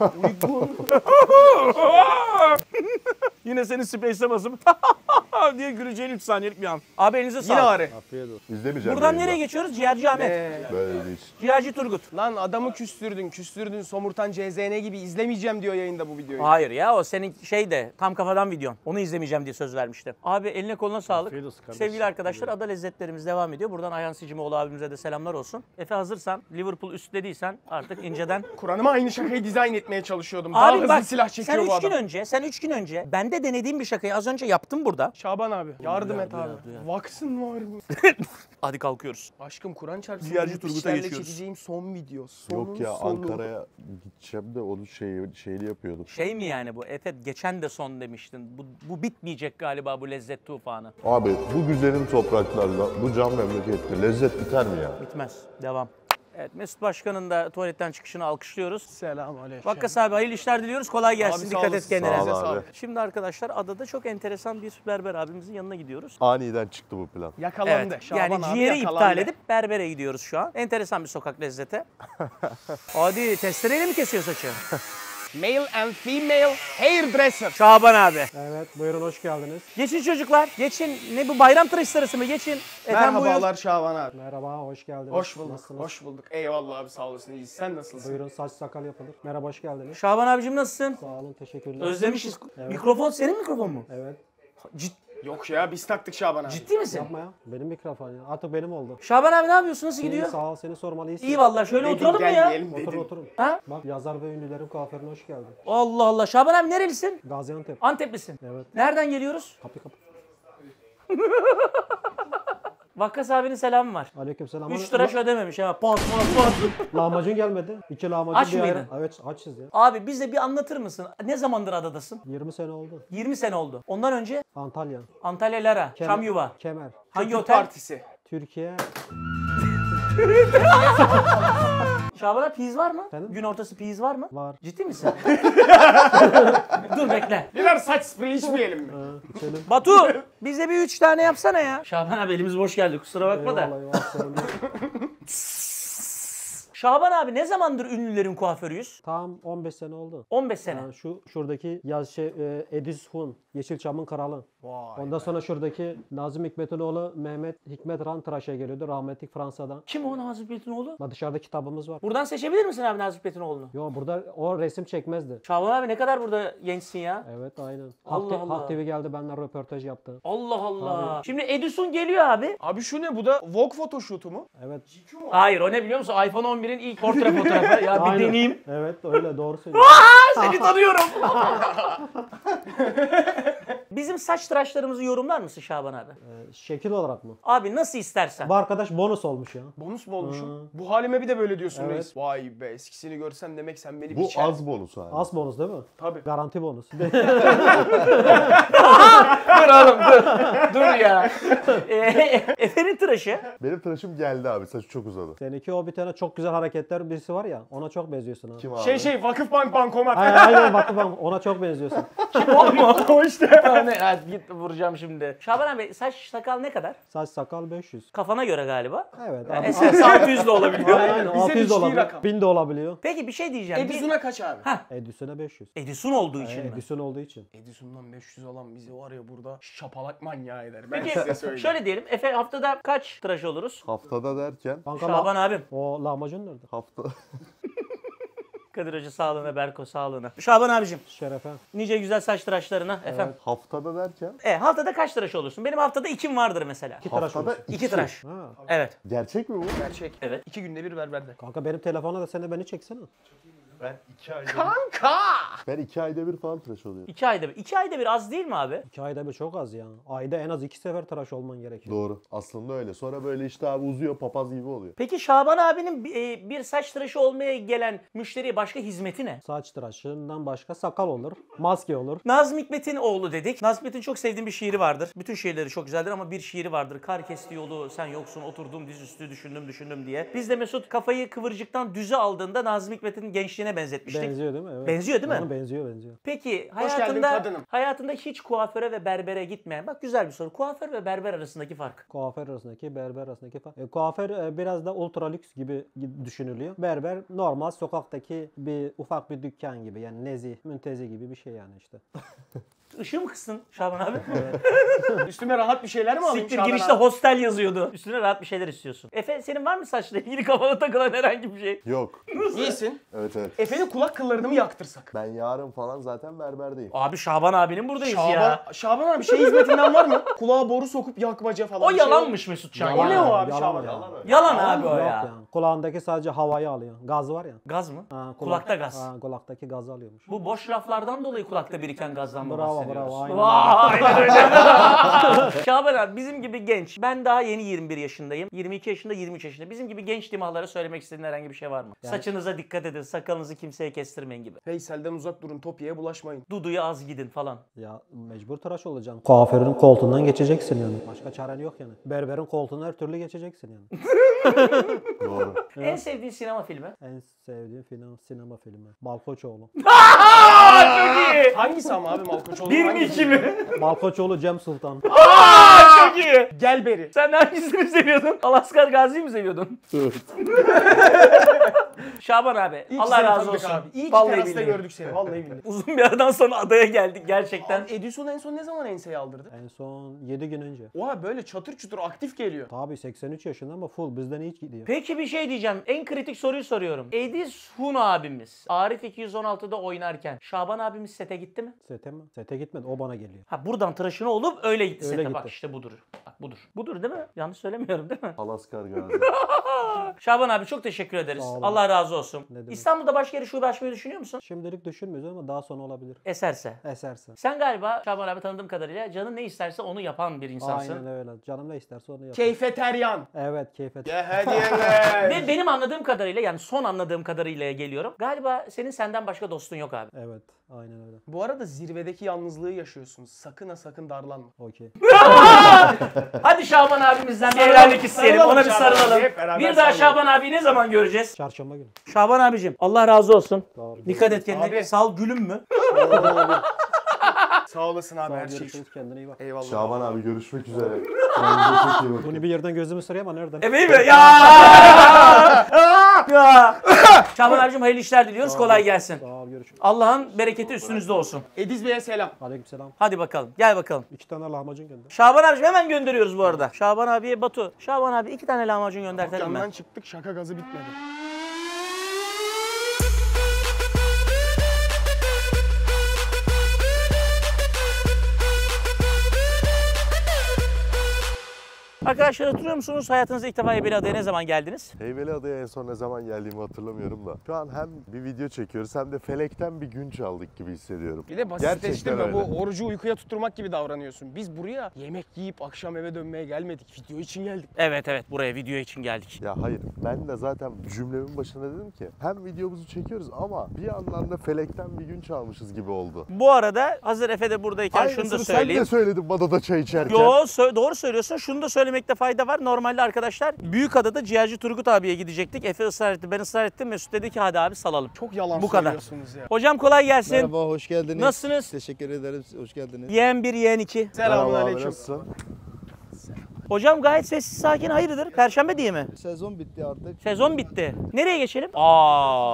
A: Yine senin space'e basıp diye güleceğin 3 saniyelik bir an. Abi elinize
B: Yine
A: sağlık.
B: ağrı.
H: Afiyet olsun.
D: İzlemeyeceğim.
A: Buradan
D: yayında.
A: nereye geçiyoruz? Ciğerci Ahmet.
D: Böyle değil.
A: Ciğerci Turgut.
B: Lan adamı küstürdün somurtan CZN gibi izlemeyeceğim diyor yayında bu videoyu.
A: Hayır ya o senin şey de tam kafadan videon. Onu izlemeyeceğim diye söz vermiştim. Abi eline koluna sağlık.
H: Afiyet olsun kardeşim.
A: Sevgili arkadaşlar ada lezzetlerimiz devam ediyor. Buradan Ayhan Sicimoğlu abimize de selamlar olsun. Efe hazırsan Liverpool üstlediysen artık inceden.
B: Kur'an'ıma aynı şakayı dizayn etmeye çalışıyordum. Daha
A: Abi
B: hızlı
A: bak
B: silah çekiyor
A: sen
B: bu
A: 3 gün
B: adam.
A: önce ben de denediğim bir şakayı az önce yaptım burada.
B: Şaban abi yardım et
A: duyar,
B: abi.
A: duyar.
B: Vaksın var mı?
A: Hadi kalkıyoruz.
B: Aşkım Kur'an çarpsın.
A: Ciğerci
B: bu
A: Turgut'a
B: işlerle
A: geçiyoruz.
B: çekeceğim son video.
D: Yok ya
B: Sonu.
D: Ankara'ya gideceğim de onu şeyli yapıyordum.
A: Şey mi yani bu? Efe geçen de son demiştin. Bu bitmeyecek galiba bu lezzet tufanı.
D: Abi bu güzelim topraklarda, bu can memlekette lezzet biter mi ya?
A: Bitmez. Devam. Evet Mesut Başkan'ın da tuvaletten çıkışını alkışlıyoruz.
B: Selamünaleyküm.
A: Vakkas abi hayırlı işler diliyoruz. Kolay gelsin.
B: Abi, sağ
A: Dikkat et
B: olasın.
A: kendine.
D: Sağ ol abi.
B: sağlık.
A: Şimdi arkadaşlar adada çok enteresan bir berber abimizin yanına gidiyoruz.
D: Aniden çıktı bu plan.
B: Yakalandı.
A: Evet.
B: Şaban
A: Yani
B: abi
A: ciğeri
B: yakalandı.
A: iptal edip berbere gidiyoruz şu an. Enteresan bir sokak lezzeti. Hadi testereyle mi kesiyor saçı?
B: Male and female hairdresser.
A: Şaban abi.
I: Evet, buyurun hoş geldiniz.
A: Geçin çocuklar. Geçin. Ne bu bayram tıraş sırası mı? Geçin. Efendim
B: Merhabalar Şaban abi.
I: Merhaba, hoş geldiniz.
B: Hoş bulduk.
I: Nasılsınız?
B: Hoş bulduk. Eyvallah abi sağ olasın. İyi. Sen nasılsın?
I: Buyurun, saç sakal yapılır. Merhaba, hoş geldiniz.
A: Şaban abicim nasılsın?
I: Sağ olun, teşekkürler.
A: Özlemişiz.
I: Evet.
A: Mikrofon senin mikrofon mu?
I: Evet.
B: Yok ya biz taktık Şaban abi.
A: Ciddi misin?
I: Yapma ya. Benim mikrofon ya. Artık benim oldu.
A: Şaban abi ne yapıyorsun? Nasıl
I: İyi,
A: gidiyor?
I: sağ ol, seni sormalı iyisin.
A: İyi vallahi şöyle
B: Dedim,
A: oturalım mı
B: gel
A: ya?
B: yiyelim
I: Oturun
B: dedim.
I: oturun.
A: Ha?
I: Bak, yazar ve ünlülerin kuaförüne hoş geldin.
A: Allah Allah. Şaban abi nerelisin?
I: Gaziantep.
A: Anteplisin.
I: Evet.
A: Nereden geliyoruz?
I: Kapı kapı.
A: Vakkas abinin selamı var.
I: Aleykümselam.
A: 3 tıraş ödememiş ha. Pas.
I: Lahmacun gelmedi. 2 lahmacun
A: Aç
I: bir
A: mıydın?
I: ayran. Evet, açız ya.
A: Abi bize bir anlatır mısın? Ne zamandır adadasın?
I: 20 sene oldu.
A: 20 sene oldu. Ondan önce
I: Antalya.
A: Antalya Lara,
I: Kem-
A: Çamyuva.
I: Kemer.
A: Hangi
B: Kötü
A: otel?
B: partisi.
I: Türkiye.
A: Şaban abi piyiz var mı?
I: Efendim?
A: Gün ortası piyiz var mı?
I: Var.
A: Ciddi misin? Dur bekle.
B: Birer saç spreyi içmeyelim mi?
I: İçelim.
A: Batu bize bir 3 tane yapsana ya. Şaban abi elimiz boş geldi kusura bakma da.
I: Eyvallah, eyvallah, sorun değil.
A: Şaban abi ne zamandır ünlülerin kuaförüyüz?
I: Tam 15 sene oldu.
A: 15 sene.
I: Yani şuradaki Edis Hun, Yeşilçam'ın kralı.
B: Vay.
I: Ondan sonra şuradaki Nazım Hikmet'in oğlu Mehmet Hikmet Ran tıraşa geliyordu rahmetlik Fransa'dan.
A: Kim o Nazım Hikmet'inoğlu?
I: Bak, dışarıda kitabımız var.
A: Buradan seçebilir misin abi Nazım Hikmet'inoğlu'nu?
I: Yo, burada o resim çekmezdi.
A: Şaban abi ne kadar burada gençsin ya?
I: Evet, aynen.
A: Allah Allah.
I: Halk TV geldi, benimle röportaj yaptı.
A: Allah Allah. Şimdi Edison geliyor abi.
B: Abi şu ne bu da Vogue photoshoot'u mu?
I: Evet.
A: Hayır o ne biliyor musun? iPhone 11'in ilk portre fotoğrafı. Ya bir
I: Aynen.
A: deneyeyim.
I: Evet, öyle doğru söylüyorsun.
A: Seni tanıyorum. Bizim saç tıraşlarımızı yorumlar mısın Şaban abi?
I: Şekil olarak mı?
A: Abi nasıl istersen.
I: Bu arkadaş bonus olmuş ya.
B: Bonus mu olmuşum? Bu halime bir de böyle diyorsun
I: Evet.
B: reis. Vay be eskisini görsem demek sen beni
D: Bu
B: biçer.
D: az bonus abi.
I: Az bonus değil mi?
B: Tabii.
I: Garanti bonus.
A: Dur oğlum dur. Dur ya. Efe'nin tıraşı.
D: Benim tıraşım geldi abi. Saçı çok uzadı.
I: Seninki o bir tane çok güzel hareketler birisi var ya, ona çok benziyorsun abi.
D: Kim abi?
B: Vakıfbank bankomat.
I: Aynen, bakın ona çok benziyorsun.
B: o işte.
A: Git vuracağım şimdi. Şaban abi saç sakal ne kadar?
I: Saç sakal 500.
A: Kafana göre galiba.
I: Evet.
A: Yani eserse 600 de olabiliyor.
I: Aynen 600 de olabiliyor. 1000 de olabiliyor.
A: Peki bir şey diyeceğim.
B: Edison'a kaç abi?
I: Edison'a 500.
A: Edison olduğu için mi?
I: Edison olduğu için.
B: Edison'dan 500 olan bizi var ya burada şapalak manyağı eder. Ben
A: Peki
B: size söyleyeyim.
A: şöyle diyelim. Efe haftada kaç tıraş oluruz?
D: Haftada derken
I: Kanka
A: Şaban abim.
I: o lahmacun nerede?
D: hafta
A: Kadir Hoca sağlığına, Berko sağlığına. Şaban abicim.
I: Şerefe.
A: Nice güzel saç tıraşlarına. Efendim.
D: haftada derken
A: Haftada kaç tıraş olursun? Benim haftada 2'm vardır mesela.
I: 2 tıraş
D: haftada
I: olursun.
A: 2 tıraş.
I: Ha.
A: Evet.
D: gerçek mi bu?
B: Gerçek.
A: Evet.
B: 2 günde bir berberde.
I: Kanka benim telefona da sen de beni çeksene.
D: Ben 2 ayda
B: Kanka!
D: ben 2 ayda bir falan tıraş oluyorum.
A: 2 ayda bir. 2 ayda bir az değil mi abi?
I: 2 ayda bir çok az ya. Ayda en az 2 sefer tıraş olman gerekiyor.
D: Doğru. Aslında öyle. Sonra böyle işte abi uzuyor, papaz gibi oluyor.
A: Peki Şaban abinin bir saç tıraşı olmaya gelen müşteriye başka hizmeti ne?
I: Saç tıraşından başka sakal olur, maske olur.
A: Nazım Hikmet'in oğlu dedik. Nazım Hikmet'in çok sevdiğim bir şiiri vardır. Bütün şiirleri çok güzeldir ama bir şiiri vardır. Kar kesti yolu, sen yoksun, oturdum dizüstü, düşündüm diye. Biz de Mesut kafayı kıvırcıktan düze aldığında Nazım Hikmet'in gençliğine benzetmiştik.
I: Benziyor değil mi? Evet.
A: Benziyor değil mi?
I: Yani benziyor.
A: Peki
B: Hoş geldin kadınım.
A: hayatında hiç kuaföre ve berbere gitmeyen, bak güzel bir soru. Kuaför ve berber arasındaki fark.
I: Kuaför arasındaki, berber arasındaki fark. Kuaför biraz da ultra lüks gibi düşünülüyor. Berber normal sokaktaki bir ufak bir dükkan gibi. Yani nezih, müntezi gibi bir şey yani işte.
A: Işığı mı kıstın Şaban abi?
B: Üstüme rahat bir şeyler mi alayım
A: Siktir
B: Şaban
A: girişte
B: abi?
A: hostel yazıyordu. Üstüne rahat bir şeyler istiyorsun. Efe senin var mı saçla ilgili kafana takılan herhangi bir şey?
D: Yok.
B: İyisin.
D: Evet.
B: Efe'nin kulak kıllarını mı yaktırsak?
D: Ben yarın falan zaten berberdeyim.
A: Abi Şaban abinin buradayız ya.
B: Şaban abi şey hizmetinden var mı? Kulağa boru sokup yakmaca falan.
A: O
B: bir şey
A: yalanmış Mesutcan.
B: O ne
A: ya.
B: o abi
I: Yalan
B: Şaban?
I: ya.
A: Yalan abi o
I: Yok
A: ya.
I: yani. Kulağındaki sadece havayı alıyor. Gaz var ya.
A: Gaz mı?
I: Ha,
A: Kulakta gaz.
I: Ha, kulaktaki gazı alıyormuş.
A: Bu boş laflardan dolayı kulakta biriken gazdan mı
I: Bravo,
A: bahsediyoruz?
I: bravo, aynen.
A: Aynen öyle. Şaban abi bizim gibi genç. Ben daha yeni 21 yaşındayım. 22 yaşında, 23 yaşında. Bizim gibi genç dimağlara söylemek istediğin herhangi bir şey var mı?
I: Yani-
A: Saçınıza dikkat edin, sakalınızı kimseye kestirmeyin gibi.
B: Feysel'den uzak durun, Topi'ye bulaşmayın.
A: Dudu'ya az gidin falan.
I: Ya mecbur tıraş olacaksın. Kuaförün koltuğundan geçeceksin yani. Başka çaren yok yani. Berberin koltuğundan her türlü geçeceksin yani.
D: Doğru.
A: En sevdiğin sinema filmi?
I: En sevdiğim sinema filmi. Malkoçoğlu.
A: Çok iyi.
B: Hangisi ama abi Malkoçoğlu?
A: Bir mi iki mi?
I: Malkoçoğlu Cem Sultan.
A: Çok iyi.
B: Gel beri.
A: Sen hangisini seviyordun? Alaskar Gazi'yi mi seviyordun?
D: Evet.
A: Şaban abi
B: İyi ki
A: Allah
B: seni
A: razı
B: tanıdık
A: olsun.
B: abi. İyi ki
A: Vallahi
B: terasta
A: billahi.
B: gördük seni. Vallahi billahi.
A: Uzun bir aradan sonra adaya geldik gerçekten.
B: Abi Edison en son ne zaman enseyi aldırdı?
I: En son 7 gün önce.
B: Oha böyle çatır çutur aktif geliyor.
I: Tabii 83 yaşında ama full bizden iyi gidiyor.
A: Peki bir şey diyeceğim. En kritik soruyu soruyorum. Edison abimiz Arif 216'da oynarken Şaban abimiz sete gitti mi?
I: Sete mi? Sete gitmedi. O bana geliyor.
A: Ha buradan tıraşını olup öyle gitti
I: Öyle
A: sete.
I: gitti.
A: Bak işte budur. Bak budur. Budur değil mi? Yanlış söylemiyorum değil mi?
D: Alaskar Gazi.
A: Şaban abi çok teşekkür ederiz.
I: Sağ olun.
A: Allah razı olsun.
I: Ne demek.
A: İstanbul'da başka yere şube açmayı düşünüyor musun?
I: Şimdilik düşünmüyoruz ama daha sonra olabilir.
A: Eserse.
I: Eserse.
A: Sen galiba Şaban abi tanıdığım kadarıyla canın ne isterse onu yapan bir insansın.
I: Aynen öyle. Canım ne isterse onu yapar.
B: Keyfeteryan.
I: Evet keyfet.
B: Ya hadi evet.
A: Ve benim anladığım kadarıyla yani son anladığım kadarıyla geliyorum. Galiba senin senden başka dostun yok abi.
I: Evet. Aynen öyle.
B: Bu arada zirvedeki yalnızlığı yaşıyorsunuz. Sakın ha sakın darlanma.
I: Okey.
A: Hadi Şaban abimizden bir helallik isteyelim.
B: Sarılalım
A: Ona bir
B: Şaban abi,
A: sarılalım.
B: hep beraber
A: Bir daha
B: sarılalım.
A: Şaban abi ne zaman göreceğiz?
I: Çarşamba günü.
A: Şaban abicim Allah razı olsun.
I: Sağ ol.
A: Dikkat et kendine.
B: Abi.
A: Sal gülüm mü?
B: Sağ olasın abi
I: Sağ ol,
B: her şey.
I: görüşürüz. Kendine iyi bak.
B: Eyvallah.
D: Şaban abi görüşmek üzere. Kendinize çok iyi bakın.
I: Bunu bir yerden gözümü sırıyor ama nereden?
A: Emeği mi? Ya! Ya! Şaban abicim hayırlı işler diliyoruz. Kolay gelsin.
I: Sağ ol görüşürüz.
A: Allah'ın bereketi üstünüzde olsun.
B: Ediz Bey'e selam.
I: Aleykümselam.
A: Hadi bakalım. Gel bakalım.
I: 2 tane lahmacun gönder.
A: Şaban abicim hemen gönderiyoruz bu arada. Şaban abiye Batu. Şaban abi 2 tane lahmacun göndertelim
B: Yandan
A: mi?
B: çıktık şaka gazı bitmedi.
A: Arkadaşlar hatırlıyor musunuz? Hayatınızda ilk defa Heybeliada'ya ne zaman geldiniz?
D: Heybeliada'ya en son ne zaman geldiğimi hatırlamıyorum da. Şu an hem bir video çekiyoruz hem de felekten bir gün çaldık gibi hissediyorum.
B: Bir de basitleştirme
D: Gerçekten
B: bu
D: öyle.
B: orucu uykuya tutturmak gibi davranıyorsun. Biz buraya yemek yiyip akşam eve dönmeye gelmedik. Video için geldik.
A: Evet buraya video için geldik.
D: Ya hayır, ben de zaten cümlemin başında dedim ki hem videomuzu çekiyoruz ama bir yandan da felekten bir gün çalmışız gibi oldu.
A: Bu arada hazır Efe de buradayken şunu da
D: Aynısını sen
A: söyleyeyim.
D: de söyledin bana da çay içerken.
A: Yo doğru söylüyorsun. Şunu da söylemek söylemekte fayda var. Normalde arkadaşlar Büyükada'da ciğerci Turgut abiye gidecektik. Efe ısrar etti, ben ısrar ettim. Mesut dedi ki hadi abi salalım.
B: Çok yalan
A: Bu kadar.
B: söylüyorsunuz ya.
A: Hocam kolay gelsin.
K: Merhaba, hoş geldiniz.
A: Nasılsınız?
K: Teşekkür ederim, hoş geldiniz.
A: Yeğen 1, yeğen 2.
B: Selamünaleyküm.
D: Nasılsın?
A: Hocam gayet sessiz sakin, hayırdır? Perşembe diye mi?
K: Sezon bitti artık.
A: Sezon bitti. Nereye geçelim? Aa.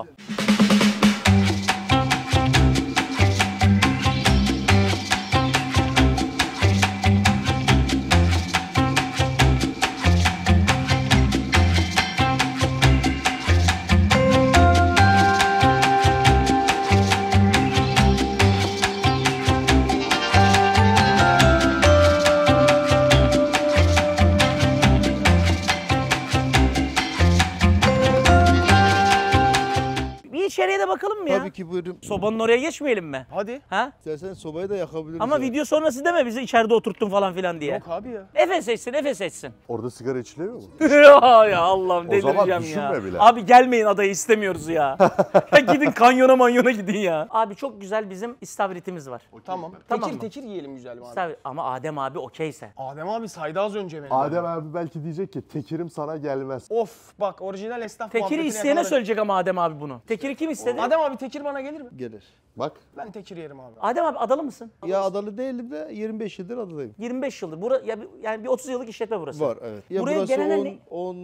A: İçeriye de bakalım mı ya?
K: Tabii ki, buyurun.
A: Sobanın oraya geçmeyelim mi?
B: Hadi.
A: Ha?
K: İstersen sobayı da yakabiliriz.
A: Ama
K: ya.
A: video sonrası deme bizi içeride oturttun falan filan diye.
B: Yok abi ya.
A: Efe seçsin, Efe seçsin.
D: Orada sigara içiliyor mu?
A: Ya Allah'ım
D: O zaman
A: delireceğim
D: düşünme
A: ya.
D: bile.
A: Abi gelmeyin adayı istemiyoruz ya. Ya gidin kanyona manyona gidin ya. Abi çok güzel bizim istavritimiz var.
B: Tamam.
A: Tamam
B: Tekir
A: mı?
B: tekir yiyelim güzel abi.
A: Ama Adem abi okeyse.
B: Adem abi saydı az önce beni.
D: Adem abi belki diyecek ki tekirim sana gelmez.
B: Of bak orijinal esnaf
A: Tekiri
B: muhabbetini
A: isteyene
B: yakaladık.
A: söyleyecek ama Adem abi bunu. Tekiri kim istedi?
B: Adem abi tekir bana gelir mi?
K: Gelir.
D: Bak.
B: Ben tekir yerim abi.
A: Adem abi adalı mısın?
K: Ya adalı değilim de 25 yıldır adadayım.
A: 25 yıldır. Yani bir 30 yıllık işletme burası.
K: Var, evet. Ya
A: Buraya
K: burası
A: gelene ne?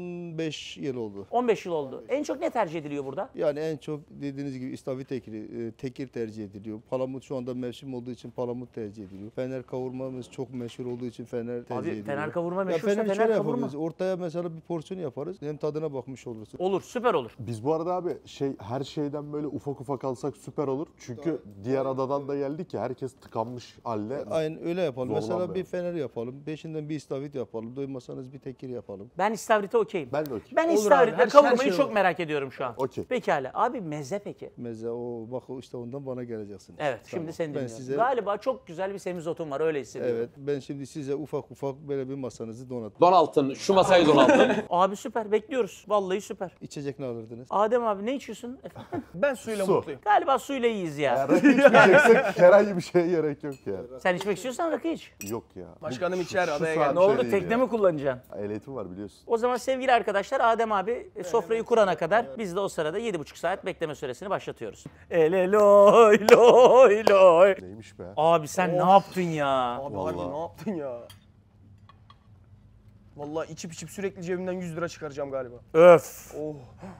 K: 15 yıl oldu.
A: 15 yıl oldu. En çok ne tercih ediliyor burada?
K: Yani en çok dediğiniz gibi istavrit tekiri, tekir tercih ediliyor. Palamut şu anda mevsim olduğu için palamut tercih ediliyor. Fener kavurmamız çok meşhur olduğu için fener tercih ediliyor.
A: fener kavurma
K: Ya
A: meşhursa
K: fener
A: fener
K: şöyle
A: kavurma.
K: yapabiliriz. Ortaya mesela bir porsiyon yaparız. Hem tadına bakmış olursun.
A: Olur, süper olur.
D: Biz bu arada abi her şeyden böyle ufak ufak alsak süper olur. Çünkü diğer adadan da geldik ya herkes tıkanmış halde.
K: Aynen öyle yapalım. Mesela
D: Zorlanmıyor.
K: bir fener yapalım. Peşinden bir istavrit yapalım. Doymasanız bir tekir yapalım.
A: Ben istavrite okeyim.
D: Ben de okey.
A: Ben
B: Olur
A: istavritle
B: abi, her
A: kavurmayı
B: şey
A: çok
B: olur.
A: merak ediyorum şu an.
D: Okey.
A: Pekala. Abi meze peki?
K: Meze bak işte ondan bana geleceksiniz.
A: Evet,
K: Tamam.
A: şimdi seni
K: Ben
A: dinliyorum.
K: size
A: Galiba çok güzel bir semizotum var, öyle hissediyorum.
K: evet ben şimdi size ufak ufak böyle bir masanızı donatayım.
G: Donaltın. Şu masayı donaltın.
A: Abi süper, bekliyoruz. Vallahi süper.
K: İçecek ne alırdınız?
A: Adem abi ne içiyorsun? Efendim?
B: Ben suyla
D: Su.
B: mutluyum.
A: Galiba suyla iyiyiz ya.
D: Ya rakı içmeyeceksek herhangi bir şeye gerek yok ya.
A: Sen içmek istiyorsan rakı iç.
D: Yok ya.
B: Başkanım
D: Bu-
B: içer,
D: şu
B: adaya
D: saat
B: geldi.
A: Ne oldu,
D: değil
A: tekne
D: ya.
A: mi kullanacaksın?
D: Ehliyetim var biliyorsun.
A: O zaman sevgili arkadaşlar, Adem abi sofrayı kurana kadar biz de o sırada 7,5 saat bekleme süresini başlatıyoruz. Loy loy loy.
D: Neymiş be?
A: Abi sen ne yaptın ya?
B: Abi
D: Vallahi.
B: harbi ne yaptın ya? Vallahi içip içip sürekli cebimden 100 lira çıkaracağım galiba.
A: Öf.
B: Oh.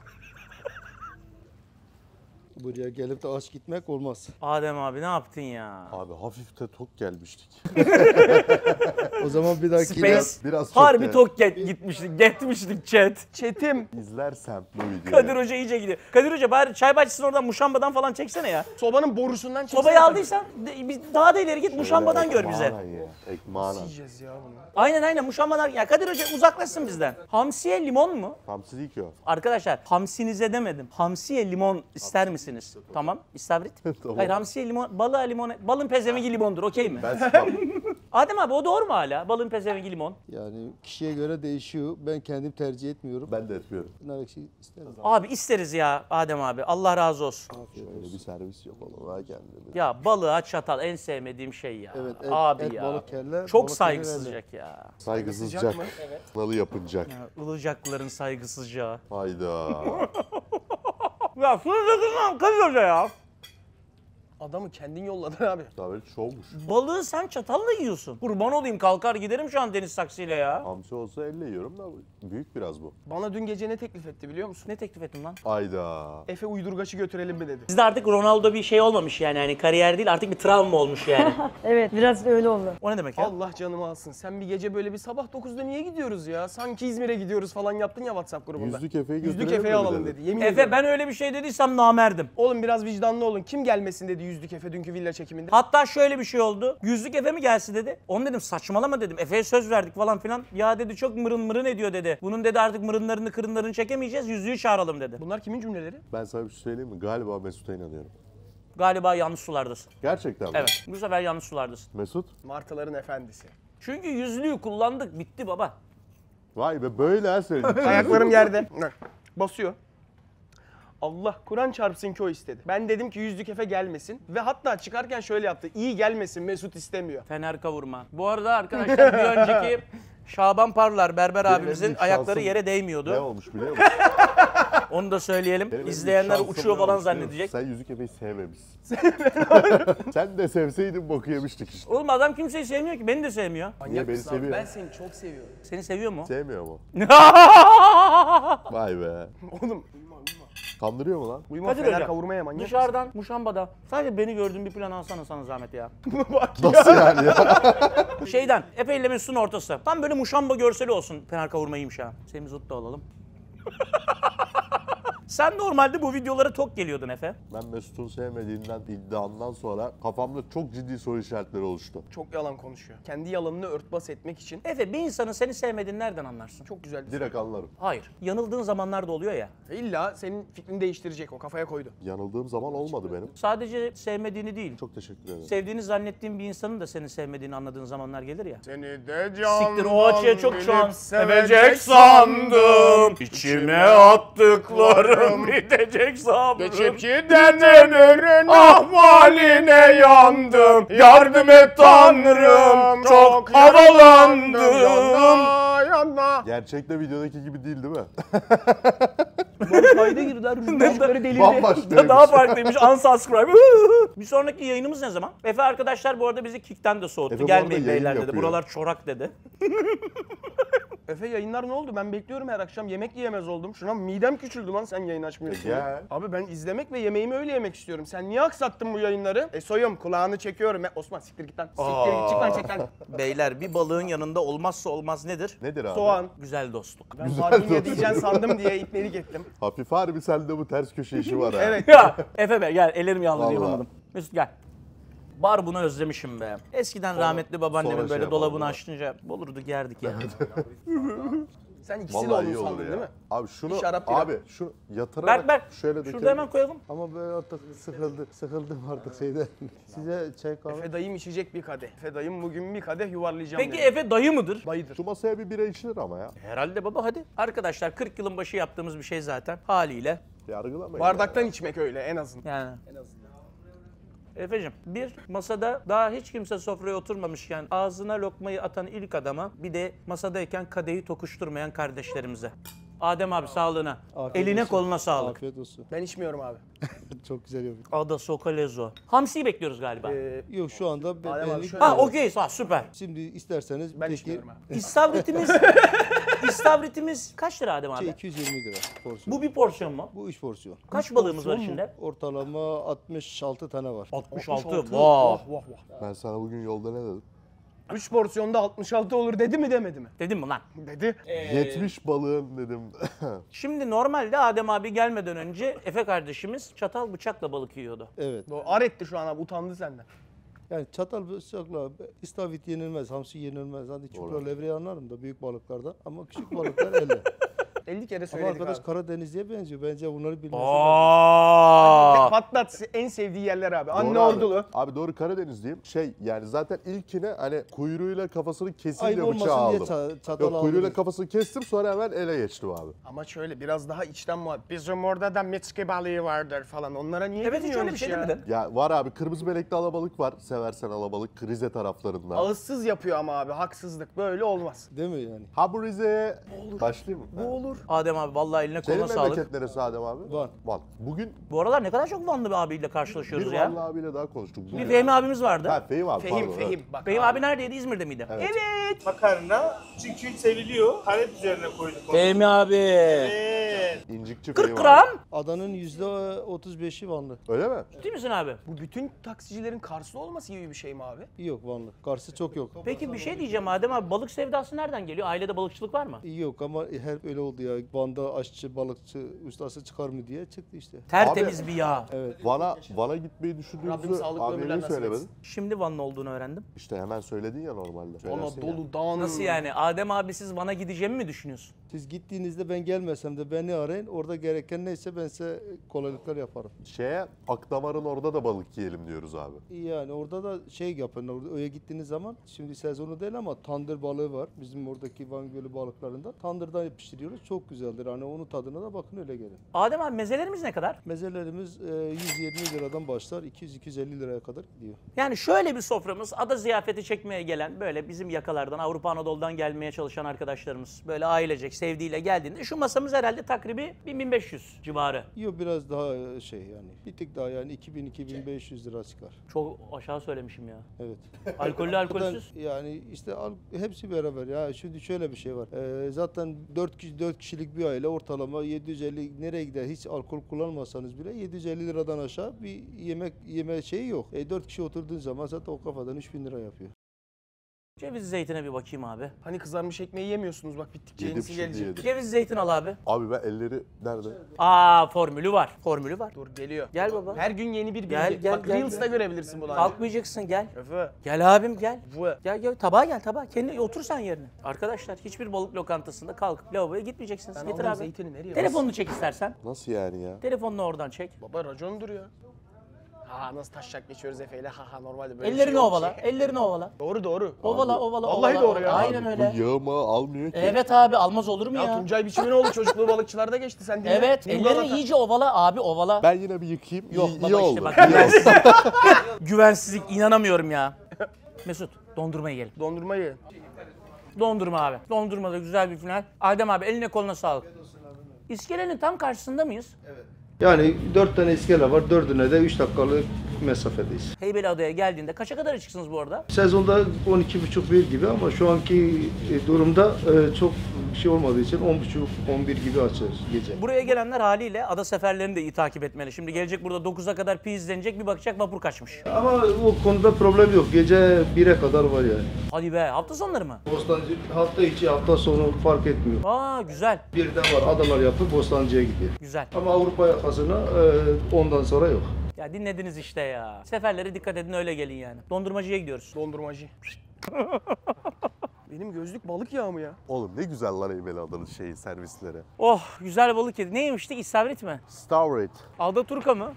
K: Buraya gelip de aç gitmek olmaz.
A: Adem abi ne yaptın ya?
D: Abi hafif de tok gelmiştik.
K: O zaman bir dahaki
A: Space.
D: Biraz çok
A: Harbi
D: yani.
A: tok gitmiştik chat.
B: Çetim.
D: İzlersem bu videoyu.
A: Kadir Hoca iyice gidiyor. Kadir Hoca bari çay bahçesinin oradan Muşamba'dan falan çeksene ya.
B: Sobanın borusundan çeksene.
A: Sobayı aldıysan daha da ileri git Muşamba'dan gör bize.
D: Ekmağına ye, ekmağına.
B: Yiyeceğiz ya bunu.
A: Aynen Muşamba'dan. Ya Kadir Hoca uzaklaşsın bizden. Hamsiye limon mu?
D: Hamsi değil ki o.
A: Arkadaşlar hamsinize demedim. Hamsiye limon ister misiniz? Tamam. İstavrit.
D: Tamam.
A: Hayır hamsiye limon. Balığa limon. Balın pezevengi limondur. Okey mi?
D: Ben sıkmam.
A: Adem abi o doğru mu hala? Balın pezevengi limon.
K: Yani kişiye göre değişiyor. Ben kendim tercih etmiyorum.
D: Ben de etmiyorum.
K: Nar ekşi isterim.
A: Abi isteriz ya Adem abi. Allah razı olsun.
D: Şöyle bir servis yapalım ha kendimize.
A: Ya balığa çatal en sevmediğim şey ya.
K: Evet,
A: abi
K: et,
A: ya.
K: balık, kelle,
A: Çok
K: balık,
A: saygısızcak ya.
D: Saygısızcak.
B: mı?
D: Nalı yapınacak.
A: Ilıcakların saygısızca.
D: Hayda.
A: Ya şurada lan Kadir Hoca ya.
B: Adamı kendin yolladın abi.
D: Daha böyle şovmuş.
A: Balığı sen çatalla yiyorsun. Kurban olayım kalkar giderim şu an deniz saksıyla ya.
D: Hamsi olsa elle yiyorum da büyük biraz bu.
B: Bana dün gece ne teklif etti biliyor musun?
A: Ne teklif ettin lan?
D: Hayda.
B: Efe uydurgaçı götürelim mi dedi.
A: Sizde artık Ronaldo bir şey olmamış yani hani kariyer değil artık bir travma olmuş yani.
F: Evet biraz öyle oldu.
A: O ne demek ya?
B: Allah canımı alsın. Sen bir gece böyle bir sabah 9'da niye gidiyoruz ya? Sanki İzmir'e gidiyoruz falan yaptın ya WhatsApp grubunda.
D: Yüzlük Efe'yi
B: Yüzlük
D: götürelim
B: Efe'yi
D: mi
B: alalım
D: dedi.
B: dedi. Yemin
A: Efe
B: ediyorum.
A: ben öyle bir şey dediysem namerdim.
B: Oğlum biraz vicdanlı olun. Kim gelmesin dedi Yüzlük Efe dünkü villa çekiminde.
A: Hatta şöyle bir şey oldu. Yüzlük Efe mi gelsin dedi. Onu dedim saçmalama dedim. Efe'ye söz verdik falan filan. Ya dedi çok mırın mırın ediyor dedi. Bunun dedi artık mırınlarını kırınlarını çekemeyeceğiz. Yüzlüğü çağıralım dedi.
B: Bunlar kimin cümleleri?
D: Ben sana bir şey söyleyeyim mi? Galiba Mesut'a inanıyorum.
A: Galiba yanlış sulardasın.
D: Gerçekten mi?
A: Evet. Bu sefer yanlış sulardasın.
D: Mesut?
B: Martıların efendisi.
A: Çünkü yüzlüğü kullandık. Bitti baba.
D: Vay be böyle ha söyleyeyim.
B: Ayaklarım yerde. Basıyor. Allah Kur'an çarpsın ki o istedi. Ben dedim ki Yüzlük Efe gelmesin ve hatta çıkarken şöyle yaptı. İyi gelmesin Mesut istemiyor.
A: Fener kavurma. Bu arada arkadaşlar bir önceki Şaban Parlar berber
D: Benim
A: abimizin
D: en büyük
A: ayakları
D: şansım
A: yere değmiyordu.
D: Ne olmuş biliyor musun?
A: Onu da söyleyelim.
D: Benim en büyük
A: İzleyenler
D: şansım
A: uçuyor
D: ne
A: falan
D: olmuş biliyor musun?
A: zannedecek.
D: Sen Yüzük Efe'yi sevmemişsin. Sen de sevseydin boku yemiştik işte.
A: Oğlum adam kimseyi sevmiyor ki. Beni de sevmiyor.
D: Niye beni seviyor?
B: Ben seni çok seviyorum.
A: Seni seviyor mu?
D: Sevmiyor mu? Vay be.
B: Oğlum
D: Kandırıyor mu lan?
B: uyuma
A: Kadir
B: fener
A: hocam,
B: kavurmaya manyak.
A: Dışarıdan, Muşamba'da sadece beni gördüğün bir plan alsana sana zahmet ya.
D: Nasıl yani ya?
A: Şeyden, Efe ile Mesut'un ortası. Tam böyle Muşamba görseli olsun. Fener kavurma iyiymiş ha. Semizot da alalım. Sen normalde bu videolara tok geliyordun Efe.
D: Ben Mesut'un sevmediğinden iddiamdan sonra kafamda çok ciddi soru işaretleri oluştu.
B: Çok yalan konuşuyor. Kendi yalanını örtbas etmek için.
A: Efe bir insanın seni sevmediğini nereden anlarsın?
B: Çok güzel.
D: Direkt anlarım.
A: Hayır. Yanıldığın zamanlar da oluyor ya.
B: İlla senin fikrini değiştirecek, o kafaya koydu.
D: Yanıldığım zaman olmadı benim.
A: Sadece sevmediğini değil.
D: Çok teşekkür ederim.
A: Sevdiğini zannettiğin bir insanın da seni sevmediğini anladığın zamanlar gelir ya.
B: Seni de candan
A: Siktir o açıya çok şu an
B: bilip sevecek sandım.
A: İçime attıklarım bitecek sabrım.
B: Geçip giden ömrün ahvaline yandım. Yardım et Tanrım, çok havalandım. Yana yana.
D: Gerçekte videodaki gibi değil mi?
B: Kayda girdiler, rüzgarları delirdi.
D: Bambaşka.
A: Daha farklıymış. Unsubscribe. Bir sonraki yayınımız ne zaman? Efe arkadaşlar bu arada bizi Kick'ten de soğuttu.
D: Efe bu arada
A: Gelmeyin
D: yayın
A: beyler dedi.
D: yapıyor.
A: Buralar çorak dedi.
B: Efe yayınlar ne oldu? Ben bekliyorum her akşam, yemek yiyemez oldum. Şuna midem küçüldü lan sen yayın açmıyorsun.
D: Gel.
B: Abi ben izlemek ve yemeğimi öyle yemek istiyorum. Sen niye aksattın bu yayınları? Soyum kulağını çekiyorum. Osman siktir git lan. Siktir git, çık lan çek lan.
A: Beyler bir balığın yanında olmazsa olmaz nedir?
D: Nedir abi?
B: Soğan.
A: Güzel dostluk.
B: Ben Fatih'e diyeceksin sandım diye ipnelik ettim.
D: Hafif harbi sende bu ters köşe işi var ha.
B: Evet.
A: Ya Efe be gel ellerim yalnız
D: Vallahi.
A: yapamadım. Mesut gel. Bar bunu özlemişim be. Eskiden rahmetli babaannemin
D: sonra
A: böyle
D: şey
A: dolabını
D: yapalım
A: açınca olurdu gerdik ya.
B: Sen ikisi de
D: Vallahi iyi
B: onu
D: olur
B: sandın
D: ya.
B: değil mi?
D: Abi şunu,
B: Bir şarap bira.
D: abi şunu yatırarak
A: Berk
D: şöyle dökelim.
A: şurada hemen koyalım.
K: Ama ben artık sıkıldım artık şeyden. Size çay kahve.
B: Efe dayım içecek bir kadeh. Efe dayım bugün bir kadeh yuvarlayacağım
A: Peki
B: dedi.
A: Efe dayı mıdır?
B: Dayıdır.
D: Şu masaya bir bira içilir ama ya.
A: Herhalde baba hadi. Arkadaşlar 40 yılın başı yaptığımız bir şey zaten haliyle.
D: Yargılamayın.
B: Bardaktan içmek öyle en azından.
A: Yani. Efe'cim bir masada daha hiç kimse sofraya oturmamışken ağzına lokmayı atan ilk adama bir de masadayken kadehi tokuşturmayan kardeşlerimize. Adem abi sağlığına.
K: Afiyet
A: Eline
K: olsun.
A: koluna sağlık.
K: Afiyet olsun.
B: Ben içmiyorum abi.
K: Çok güzel yapıyor.
A: Ada Sokalezo. Hamsi'yi bekliyoruz galiba.
K: Yok şu anda
B: Adem abi
K: benlik.
B: şöyle-
A: Ha okey süper.
K: Şimdi isterseniz
B: Ben
K: peki
B: içmiyorum abi.
A: İstavritimiz kaç lira Adem abi?
K: 220 lira porsiyon.
A: Bu bir porsiyon mu?
K: Bu 3 porsiyon.
A: Kaç balığımız var içinde?
K: Ortalama 66 tane var.
A: 66.
B: Vah
A: Wow.
B: vah vah.
D: Ben sana bugün yolda ne dedim?
B: 3 porsiyonda 66 olur dedi mi demedi mi?
A: Dedim mi lan?
B: Dedi.
D: 70 balığın dedim.
A: Şimdi normalde Adem abi gelmeden önce Efe kardeşimiz çatal bıçakla balık yiyordu.
K: Evet.
B: Ar etti şu an abi, utandı senden.
K: Yani çatal bıçakla istavrit yenilmez, hamsi yenilmez. Hadi çupra levreyi anlarım da büyük balıklarda ama küçük balıklar elle.
B: 50 kere
K: Ama
B: söyledik
K: arkadaş
B: abi.
K: Karadenizli'ye benziyor. Bence bunları bilmesi lazım.
A: Aa!
B: Patlat en sevdiği yerler abi. Anne
D: Doğru abi.
B: ordulu.
D: Abi doğru Karadenizliyim. Yani zaten ilkine hani kuyruğuyla kafasını
K: Ayıp
D: kesince bıçağı
K: olmasın diye
D: aldım.
K: çatal
D: Yok kuyruğuyla
K: aldım.
D: kafasını kestim sonra hemen ele geçtim abi.
B: Ama şöyle biraz daha içten muhabbet. Bizim orada da mitski balığı vardır falan. Onlara niye
A: Evet hiç öyle bir
B: bilmiyormuş
A: şey
B: ya?
A: demedin.
D: Ya var abi kırmızı belekli alabalık var. Seversen alabalık Rize taraflarında.
B: Ağızsız yapıyor ama abi, haksızlık. Böyle olmaz.
K: Değil mi yani?
D: Ha bu Rize'ye başlayayım mı?
B: Bu olur.
A: Adem abi vallahi eline
D: Senin
A: koluna sağlık.
D: memleket neresi Adem abi?
K: Van.
D: Van. Bugün
A: Bu aralar ne kadar çok Vanlı bir abiyle
D: bir
A: karşılaşıyoruz ya.
D: Vanlı abiyle daha konuştuk.
A: Bir Fehmi abimiz vardı.
D: Ha Fehim abi
B: Fehim,
D: pardon.
B: Fehim.
D: Evet.
B: Bak
A: Fehmi abi neredeydi? İzmir'de miydi?
D: Evet.
L: Makarna çünkü seviliyor. Talep üzerine koyduk onu.
A: Fehmi abi.
L: Evet.
D: İncikçi
A: 40
D: Fehim
A: gram.
D: abi.
K: Adanın %35'i Vanlı.
D: Öyle mi?
A: Ciddi misin abi?
B: Bu bütün taksicilerin Karslı olması gibi bir şey mi abi?
K: Yok Vanlı. Karşı çok yok.
A: Peki bir şey diyeceğim Adem abi. Balık sevdası nereden geliyor? Ailede balıkçılık var mı?
K: Yok ama hep öyle oldu ya. Van'da aşçı, balıkçı, ustası çıkar mı diye çıktı işte.
A: Tertemiz bir yağ.
K: Evet.
D: Van'a gitmeyi
B: Rabbim
D: düşündüğümüzü
B: sağlıklı
D: abi
B: ömürler
D: niye
B: nasip
D: söylemedin?
B: etsin.
A: Şimdi Vanlı olduğunu öğrendim.
D: İşte hemen söyledin ya normalde.
B: Ona
D: Söylersin ya.
B: dolu dağın.
A: Nasıl yani? Adem abi siz Van'a gideceğimi mi düşünüyorsun?
K: Siz gittiğinizde ben gelmesem de beni arayın. Orada gereken neyse ben size kolaylıklar yaparım.
D: Akdamar'ın orada da balık yiyelim diyoruz abi.
K: Yani orada da şey yapın, orada öyle gittiğiniz zaman şimdi sezonu değil ama tandır balığı var. Bizim oradaki Van Gölü balıklarında tandırdan pişiriyoruz. Çok güzeldir. Hani onun tadına da bakın öyle gelin.
A: Adem abi mezelerimiz ne kadar?
K: Mezelerimiz 120 liradan başlar 200-250 liraya kadar gidiyor.
A: Yani şöyle bir soframız, ada ziyafeti çekmeye gelen böyle bizim yakalardan, Avrupa Anadolu'dan gelmeye çalışan arkadaşlarımız böyle ailecek, sevdiğiyle geldiğinde şu masamız herhalde takribi 1500 civarı.
K: Yok biraz daha şey yani bir tık daha yani 2000-2500 lira çıkar.
A: Çok aşağı söylemişim ya.
K: Evet.
A: Alkollü alkolsüz?
K: Yani işte hepsi beraber ya. Şimdi şöyle bir şey var. Zaten 4 kişilik bir aile ortalama 750 nereye gider? Hiç alkol kullanmasanız bile 750 liradan aşağı bir yeme şeyi yok. 4 kişi oturduğun zaman zaten o kafadan 3000 lira yapıyor.
A: Ceviz zeytine bir bakayım abi.
B: Hani kızarmış ekmeği yemiyorsunuz bak bittikçe
D: Yedim,
B: yenisi
D: şimdi
B: gelecek.
D: yedim.
A: Ceviz zeytin al abi.
D: Abi ben elleri nerede?
A: Formülü var. Formülü var.
B: Dur geliyor.
A: Gel baba.
B: Her gün yeni bir bilgi.
A: Gel,
B: Bak
A: gel,
B: Reels'ta
A: gel.
B: görebilirsin bunu.
A: Kalkmayacaksın gel.
B: Öfe.
A: Gel abim gel.
B: Vı.
A: Gel tabağa gel tabağa. Kendi otur sen yerine. Arkadaşlar hiçbir balık lokantasında kalkıp lavaboya gitmeyeceksiniz.
B: Ben
A: Getir
B: aldım
A: abi.
B: zeytini nereye?
A: Telefonunu çek istersen.
D: Nasıl yani ya?
A: Telefonunu oradan çek.
B: Baba racondur ya. Ha nasıl taşacak geçiyoruz Efe'yle ha normalde böyle
A: Ellerini
B: bir şey yok
A: ovala.
B: ki.
A: Ellerini ovala.
B: Doğru.
A: Ovala ovala.
B: Vallahi
A: ovala.
B: doğru ya.
A: Aynen
D: Bu
A: öyle.
D: yağımı almıyor ki.
A: Evet abi almaz olur mu
B: Ya
A: ya?
B: Tuncay Biçiminoğlu çocukluğu balıkçılarda geçti sen dinle.
A: Evet.
B: Dinle
A: Ellerini
B: bak.
A: iyice ovala abi ovala.
D: Ben yine bir yıkayayım.
A: Yok
D: iyi,
A: baba
D: iyi
A: işte
D: oldu.
A: bak güvensizlik inanamıyorum ya. Mesut dondurma yiyelim.
B: Dondurmayı.
A: Dondurma abi. Dondurma da güzel bir final. Adem abi eline koluna sağlık. İskelenin tam karşısında mıyız?
K: Yani 4 tane iskele var. 4'üne de 3 dakikalık mesafedeyiz.
A: Heybeliada'ya geldiğinde kaça kadar açıksınız bu arada?
K: Sezonda 12.30-1 gibi ama şu anki durumda çok şey olmadığı için 10.30-11 gibi açıyoruz gece.
A: Buraya gelenler haliyle ada seferlerini de iyi takip etmeli. Şimdi gelecek burada 9'a kadar pi izlenecek, bir bakacak vapur kaçmış.
K: Ama o konuda problem yok. Gece 1'e kadar var yani.
A: Hadi be, hafta sonları mı?
K: Bostancı hafta içi hafta sonu fark etmiyor.
A: Aa güzel.
K: Bir de var adalar yapıp Bostancı'ya gidiyor.
A: Güzel.
K: Ama Avrupa yakasına ondan sonra yok.
A: Ya dinlediniz işte ya. Seferlere dikkat edin öyle gelin yani. Dondurmacıya gidiyoruz.
B: Dondurmacı. Benim gözlük balık yağı mı ya?
D: Oğlum ne güzel lan Heybeliada'nın servisleri.
A: Oh güzel balık yedi. Ne yemiştik? İstavrit mi?
D: Stavrit.
A: Alda Turka mı?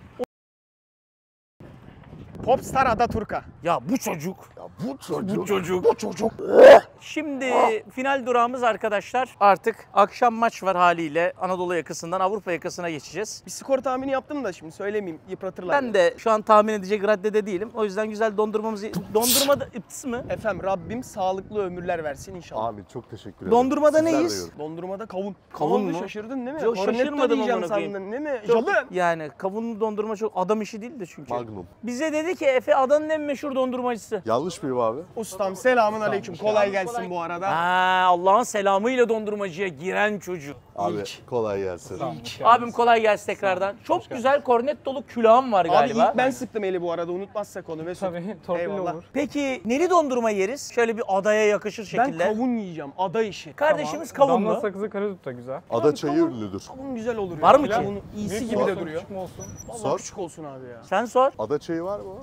B: Popstar Ada Turka.
A: Ya bu çocuk.
D: Bu çocuk.
A: Şimdi final durağımız arkadaşlar. Artık akşam maç var haliyle. Anadolu yakasından Avrupa yakasına geçeceğiz.
B: Bir skor tahmini yaptım da şimdi söylemeyeyim yıpratırlar.
A: Ben de şu an tahmin edecek raddede değilim. O yüzden güzel dondurmamızı... Dondurmada ıps mı?
B: Efendim Rabbim sağlıklı ömürler versin inşallah.
D: Amin çok teşekkür ederim.
A: Dondurmada
D: Sizler de
A: neyiz?
D: yiyorum.
B: Dondurmada kavun.
A: Kavun mu?
B: Şaşırdın değil mi?
A: Yok,
B: Cornetto
A: şaşırmadım
B: diyeceğim
A: amına koyayım.
B: sandın değil mi?
A: Çok-
B: Jalım.
A: Yani kavunlu dondurma çok adam işi değildi çünkü.
D: Magnum.
A: Bize dedi ki Efe adanın en meşhur dondurmacısı.
D: Yanlış mıyım abi?
B: Ustam selamun aleyküm. Kolay gelsin bu arada.
A: Allah'ın selamıyla dondurmacıya giren çocuk.
D: Abi kolay gelsin.
A: Abim kolay gelsin tekrardan. Çok güzel kornettolu külahım var
B: Abi
A: galiba.
B: ilk ben sıktım eli bu arada unutmazsak onu Mesut.
E: Tabii torpilli
B: Eyvallah.
E: olur.
A: Peki neli dondurma yeriz? Şöyle bir adaya yakışır
B: Ben
A: şekilde.
B: kavun yiyeceğim. Ada işi.
A: Kardeşimiz kavun mu?
E: Damla sakızı karadut da güzel.
D: Ada çayı ünlüdür.
B: Kavun güzel olur.
A: Var
B: ya.
A: mı ki?
B: Kavun iyisi gibi de duruyor.
E: Küçük mü olsun?
B: Vallahi
D: Sor.
B: küçük olsun abi ya.
A: Sen sor.
D: Ada çayı var mı?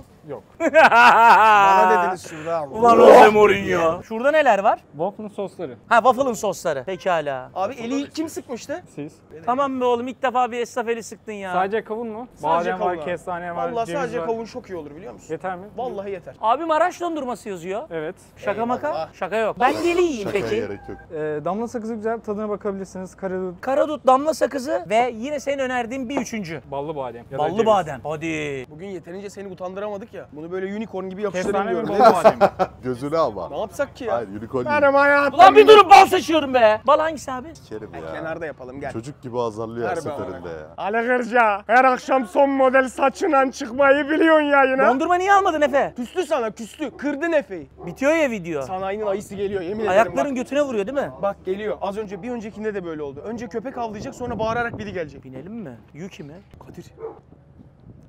B: Bana dediniz şurada abi.
A: Ulan Jose Mourinho. Şurada neler var?
E: Waffle'ın sosları.
A: Ha waffle'ın sosları. Pekala.
B: Abi eli kim sıkmıştı?
E: Siz.
A: Tamam be oğlum ilk defa bir esnaf eli sıktın ya.
E: Sadece kavun mu?
B: Sadece
E: Badem
B: kavun
E: var,
B: abi.
E: kestane var,
B: Vallahi
E: ceviz
B: sadece
E: var.
B: kavun çok iyi olur biliyor musun?
E: Yeter mi?
B: Vallahi yeter.
A: Abim Maraş dondurması yazıyor.
E: Evet.
A: Şaka maka?
B: Eyvallah.
A: Şaka yok. Ben deli yiyeyim
D: Şakaya
A: peki.
D: gerek yok.
E: Damla sakızı güzel. Tadına bakabilirsiniz. Karadut,
A: Karadut, damla sakızı ve yine senin önerdiğin bir üçüncü.
E: ballı badem. Ya da
A: Ballı
E: ceviz.
A: badem. Hadi.
B: Bugün yeterince seni utandıramadık ya. Bunu böyle unicorn gibi yapıştırın
E: Kestane mi
B: diyorum.
E: ballı badem mi?
D: Gözüne ama.
B: Ne yapsak ki ya?
D: Hayır unicorn değil.
B: Benim hayatım.
A: Ulan bir durun bal seçiyorum be. Bal hangisi abi?
D: Sikerim ya.
B: Kenarda yapalım gel.
D: Çocuk gibi azarlıyor her
B: Ver be
D: seferinde ya.
B: Ali Kırca, her akşam son model saçından çıkmayı biliyorsun yayına.
A: Dondurma niye almadın Efe?
B: Küstü sana küstü. Kırdın Efe'yi.
A: Bitiyor ya video.
B: Sanayinin ayısı geliyor yemin ederim
A: Ayakların götüne vuruyor değil mi?
B: bak geliyor. Az önce bir öncekinde de böyle oldu. Önce köpek avlayacak sonra bağırarak biri gelecek.
A: Binelim mi? Yuki mi?
B: Kadir.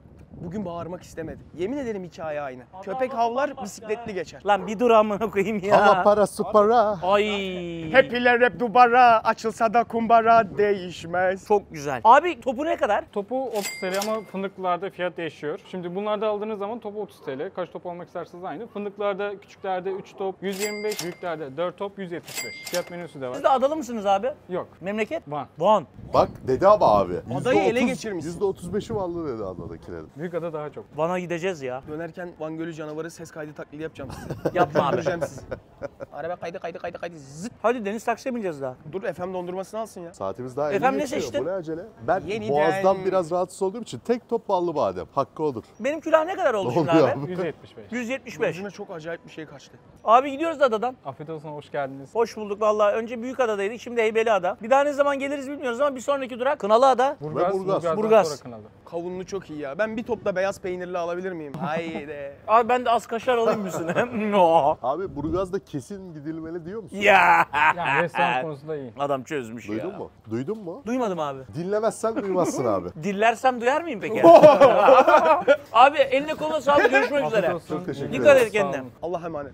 B: Bugün bağırmak istemedim. Yemin ederim hikaye aynı. Köpek havlar, bisikletli geçer.
A: Lan bir dur amına koyayım ya.
D: Hava parası para.
A: Ay.
B: Hepiler hep dubara, açılsa da kumbara değişmez.
A: Çok güzel. Abi topu ne kadar?
M: Topu 30 TL ama fındıklılarda fiyat değişiyor. Şimdi bunlarda aldığınız zaman topu 30 TL. Kaç top almak isterseniz aynı. Fındıklarda, küçüklerde 3 top 125, büyüklerde 4 top 175. Fiyat menüsü de var.
A: Siz de adalı mısınız abi?
M: Yok.
A: Memleket?
M: Van.
A: Van.
D: Bak dedi ama abi.
B: Adayı ele geçirmişsin.
D: %35'i Vanlı dedi adadakilerin.
M: Büyükada daha çok.
A: Van'a gideceğiz ya.
B: Dönerken Van Gölü canavarı ses kaydı taklidi yapacağım size.
A: Yapma abi.
B: Öldüreceğim sizi. Araba kaydı zıt.
A: Hadi deniz taksiye bineceğiz daha.
B: Dur FM dondurmasını alsın ya.
D: Saatimiz daha
A: Efendim, ne
D: geçiyor.
A: seçtin?
D: Bu ne acele? Ben
B: Yeniden.
D: boğazdan biraz rahatsız olduğum için tek top ballı badem. Hakkı olur.
A: Benim külah ne kadar oldu
D: Ne
A: şimdi
D: oluyor
A: abi?
D: abi?
M: 175.
A: 175.
B: Gözüme çok acayip bir şey kaçtı.
A: Abi gidiyoruz adadan.
M: Afiyet olsun, hoş geldiniz.
A: Hoş bulduk vallahi. Önce Büyükada'daydık, şimdi Heybeliada. Bir daha ne zaman geliriz bilmiyoruz ama bir sonraki durak Kınalıada.
M: Burgaz.
D: Burgaz.
A: Burgaz.
M: Sonra Kınalı.
B: Kavunlu çok iyi ya. Ben bir topla beyaz peynirli alabilir miyim? Haydi.
A: Abi ben de az kaşar alayım mısın?
D: Abi Burgaz'da kesin gidilmeli diyor musun?
A: Ya.
M: Yani restoran konusunda iyi.
A: Adam çözmüş ya.
D: Duydun mu? Duydun mu?
A: Duymadım abi.
D: Dinlemezsen duymazsın abi.
A: Dillersem duyar mıyım peki? Abi eline koluna sağlık, görüşmek üzere.
M: Afiyet olsun.
D: Çok teşekkür
A: Dikkat
D: ederim.
A: et kendine.
B: Allah'a emanet.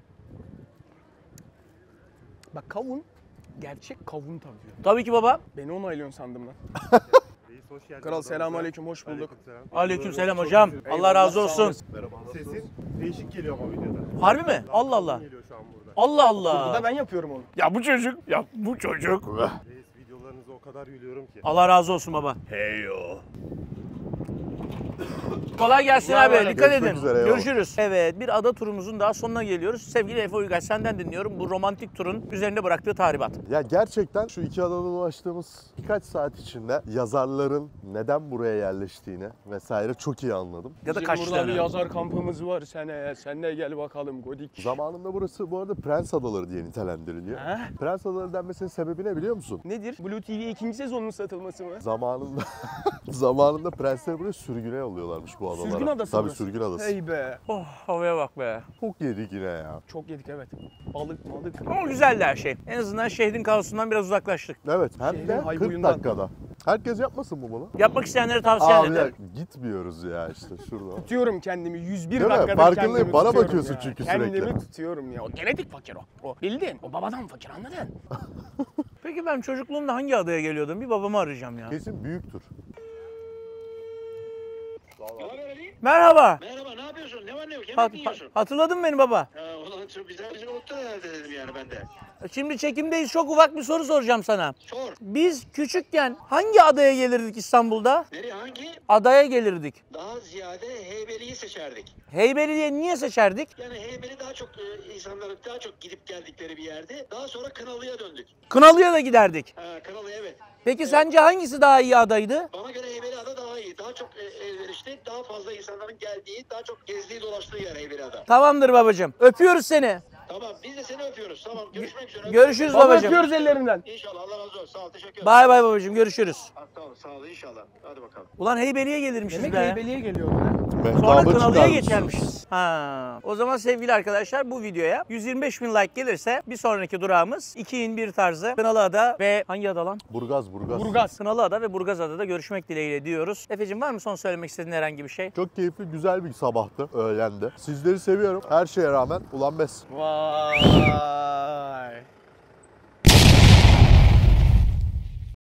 B: Bak kavun, gerçek kavun tadı.
A: Tabii ki baba.
B: Beni onaylıyorsun sandım lan. Kral selamünaleyküm, hoş bulduk.
A: Aleykümselam hocam. Allah razı olsun.
L: Sesin değişik geliyor ama videoda.
A: Harbi mi? Allah Allah.
L: Geliyor şu an burada.
A: Allah
B: Burada
A: Allah.
B: ben yapıyorum onu.
A: Ya bu çocuk.
L: Reis videolarınızı o kadar gülüyorum ki.
A: Allah razı olsun baba. Heyo. Kolay gelsin abi. Dikkat
D: Görüşmek
A: edin.
D: üzere, eyvallah.
A: Görüşürüz. Evet, bir ada turumuzun daha sonuna geliyoruz. Sevgili Efe Uygaç, senden dinliyorum bu romantik turun üzerinde bıraktığı tahribat.
D: Ya gerçekten şu iki adadan ulaştığımız birkaç saat içinde yazarların neden buraya yerleştiğini vesaire çok iyi anladım.
A: Ya da
B: Bizim burada bir
A: kaçtığını.
B: yazar kampımız var sen de gel bakalım Godik.
D: Zamanında burası bu arada Prens Adaları diye nitelendiriliyor.
B: Ha?
D: Prens Adaları denmesinin sebebi ne biliyor musun?
B: Nedir? Blue TV 2. sezonunun satılması mı?
D: Zamanında prensleri buraya sürgüne yolluyorlarmış bu adalara.
B: Sürgün adası
D: Tabii
B: mı?
D: sürgün adası.
B: Hey be.
A: Oh, havaya bak be.
D: Çok yedik yine ya.
B: Çok yedik evet. Balık malık.
A: Ama güzeldi her şey. En azından şehrin kaosundan biraz uzaklaştık.
D: Evet hem
B: Şehrin
D: de 40
B: haybuyundan.
D: dakikada. Herkes yapmasın mı bunu?
A: Yapmak isteyenlere tavsiye
D: Abi
A: ederim.
D: gitmiyoruz ya işte şurada.
B: Tutuyorum kendimi 101
D: Değil mi?
B: dakikadır
D: Farkındayım.
B: kendimi
D: Bana
B: tutuyorum
D: bakıyorsun
B: ya.
D: çünkü
B: Kendimi
D: sürekli.
B: tutuyorum ya. O genetik fakir o. Bildin. O babadan fakir anladın?
A: Peki ben çocukluğumda hangi adaya geliyordum? Bir babamı arayacağım ya.
D: Kesin büyüktür.
A: Merhaba.
N: Merhaba, ne yapıyorsun? Ne var ne yok? Yemek mi yiyorsun?
A: Hatırladın beni baba.
N: Ulan çok güzel bizi unuttun herhalde dedim yani ben de.
A: Şimdi çekimdeyiz. Çok ufak bir soru soracağım sana.
N: Sor.
A: Biz küçükken hangi adaya gelirdik İstanbul'da?
N: Nereye hangi?
A: Adaya gelirdik.
N: Daha ziyade Heybeli'yi seçerdik.
A: Heybeli'ye niye seçerdik?
N: Yani Heybeli daha çok insanların daha çok gidip geldikleri bir yerdi. Daha sonra Kınalı'ya döndük.
A: Kınalı'ya da giderdik.
N: Kınalı evet.
A: Peki sence hangisi daha iyi adaydı?
N: Bana göre Heybeliada daha iyi. Daha çok elverişli, daha fazla insanların geldiği, daha çok gezdiği dolaştığı yer Heybeliada.
A: Tamamdır babacığım. Öpüyoruz seni.
N: Tamam biz de seni öpüyoruz. Tamam görüşmek üzere.
A: Görüşürüz
B: Baba
A: babacığım.
B: öpüyoruz ellerinden.
N: İnşallah Allah razı olsun. Sağ ol teşekkür ederim.
A: Bay bay babacığım. Görüşürüz.
N: Tamam sağ ol inşallah. Hadi bakalım.
A: Ulan Heybeli'ye gelirmişiz
B: Demek
A: be.
B: Heybeli'ye geliyordu.
A: Sonra
D: Mehtaba
A: Kınalı'ya
D: çıkarmışsın.
A: geçermişiz. Ha. O zaman sevgili arkadaşlar bu videoya 125 bin like gelirse bir sonraki durağımız 2 in 1 tarzı Kınalıada ve hangi ada lan?
D: Burgaz.
B: Burgaz.
A: Kınalıada ve Burgazada'da görüşmek dileğiyle diyoruz. Efe'cim var mı son söylemek istediğin herhangi bir şey?
D: Çok keyifli, güzel bir sabahtı, öğlendi. Sizleri seviyorum. Her şeye rağmen ulan bes.
B: Vay.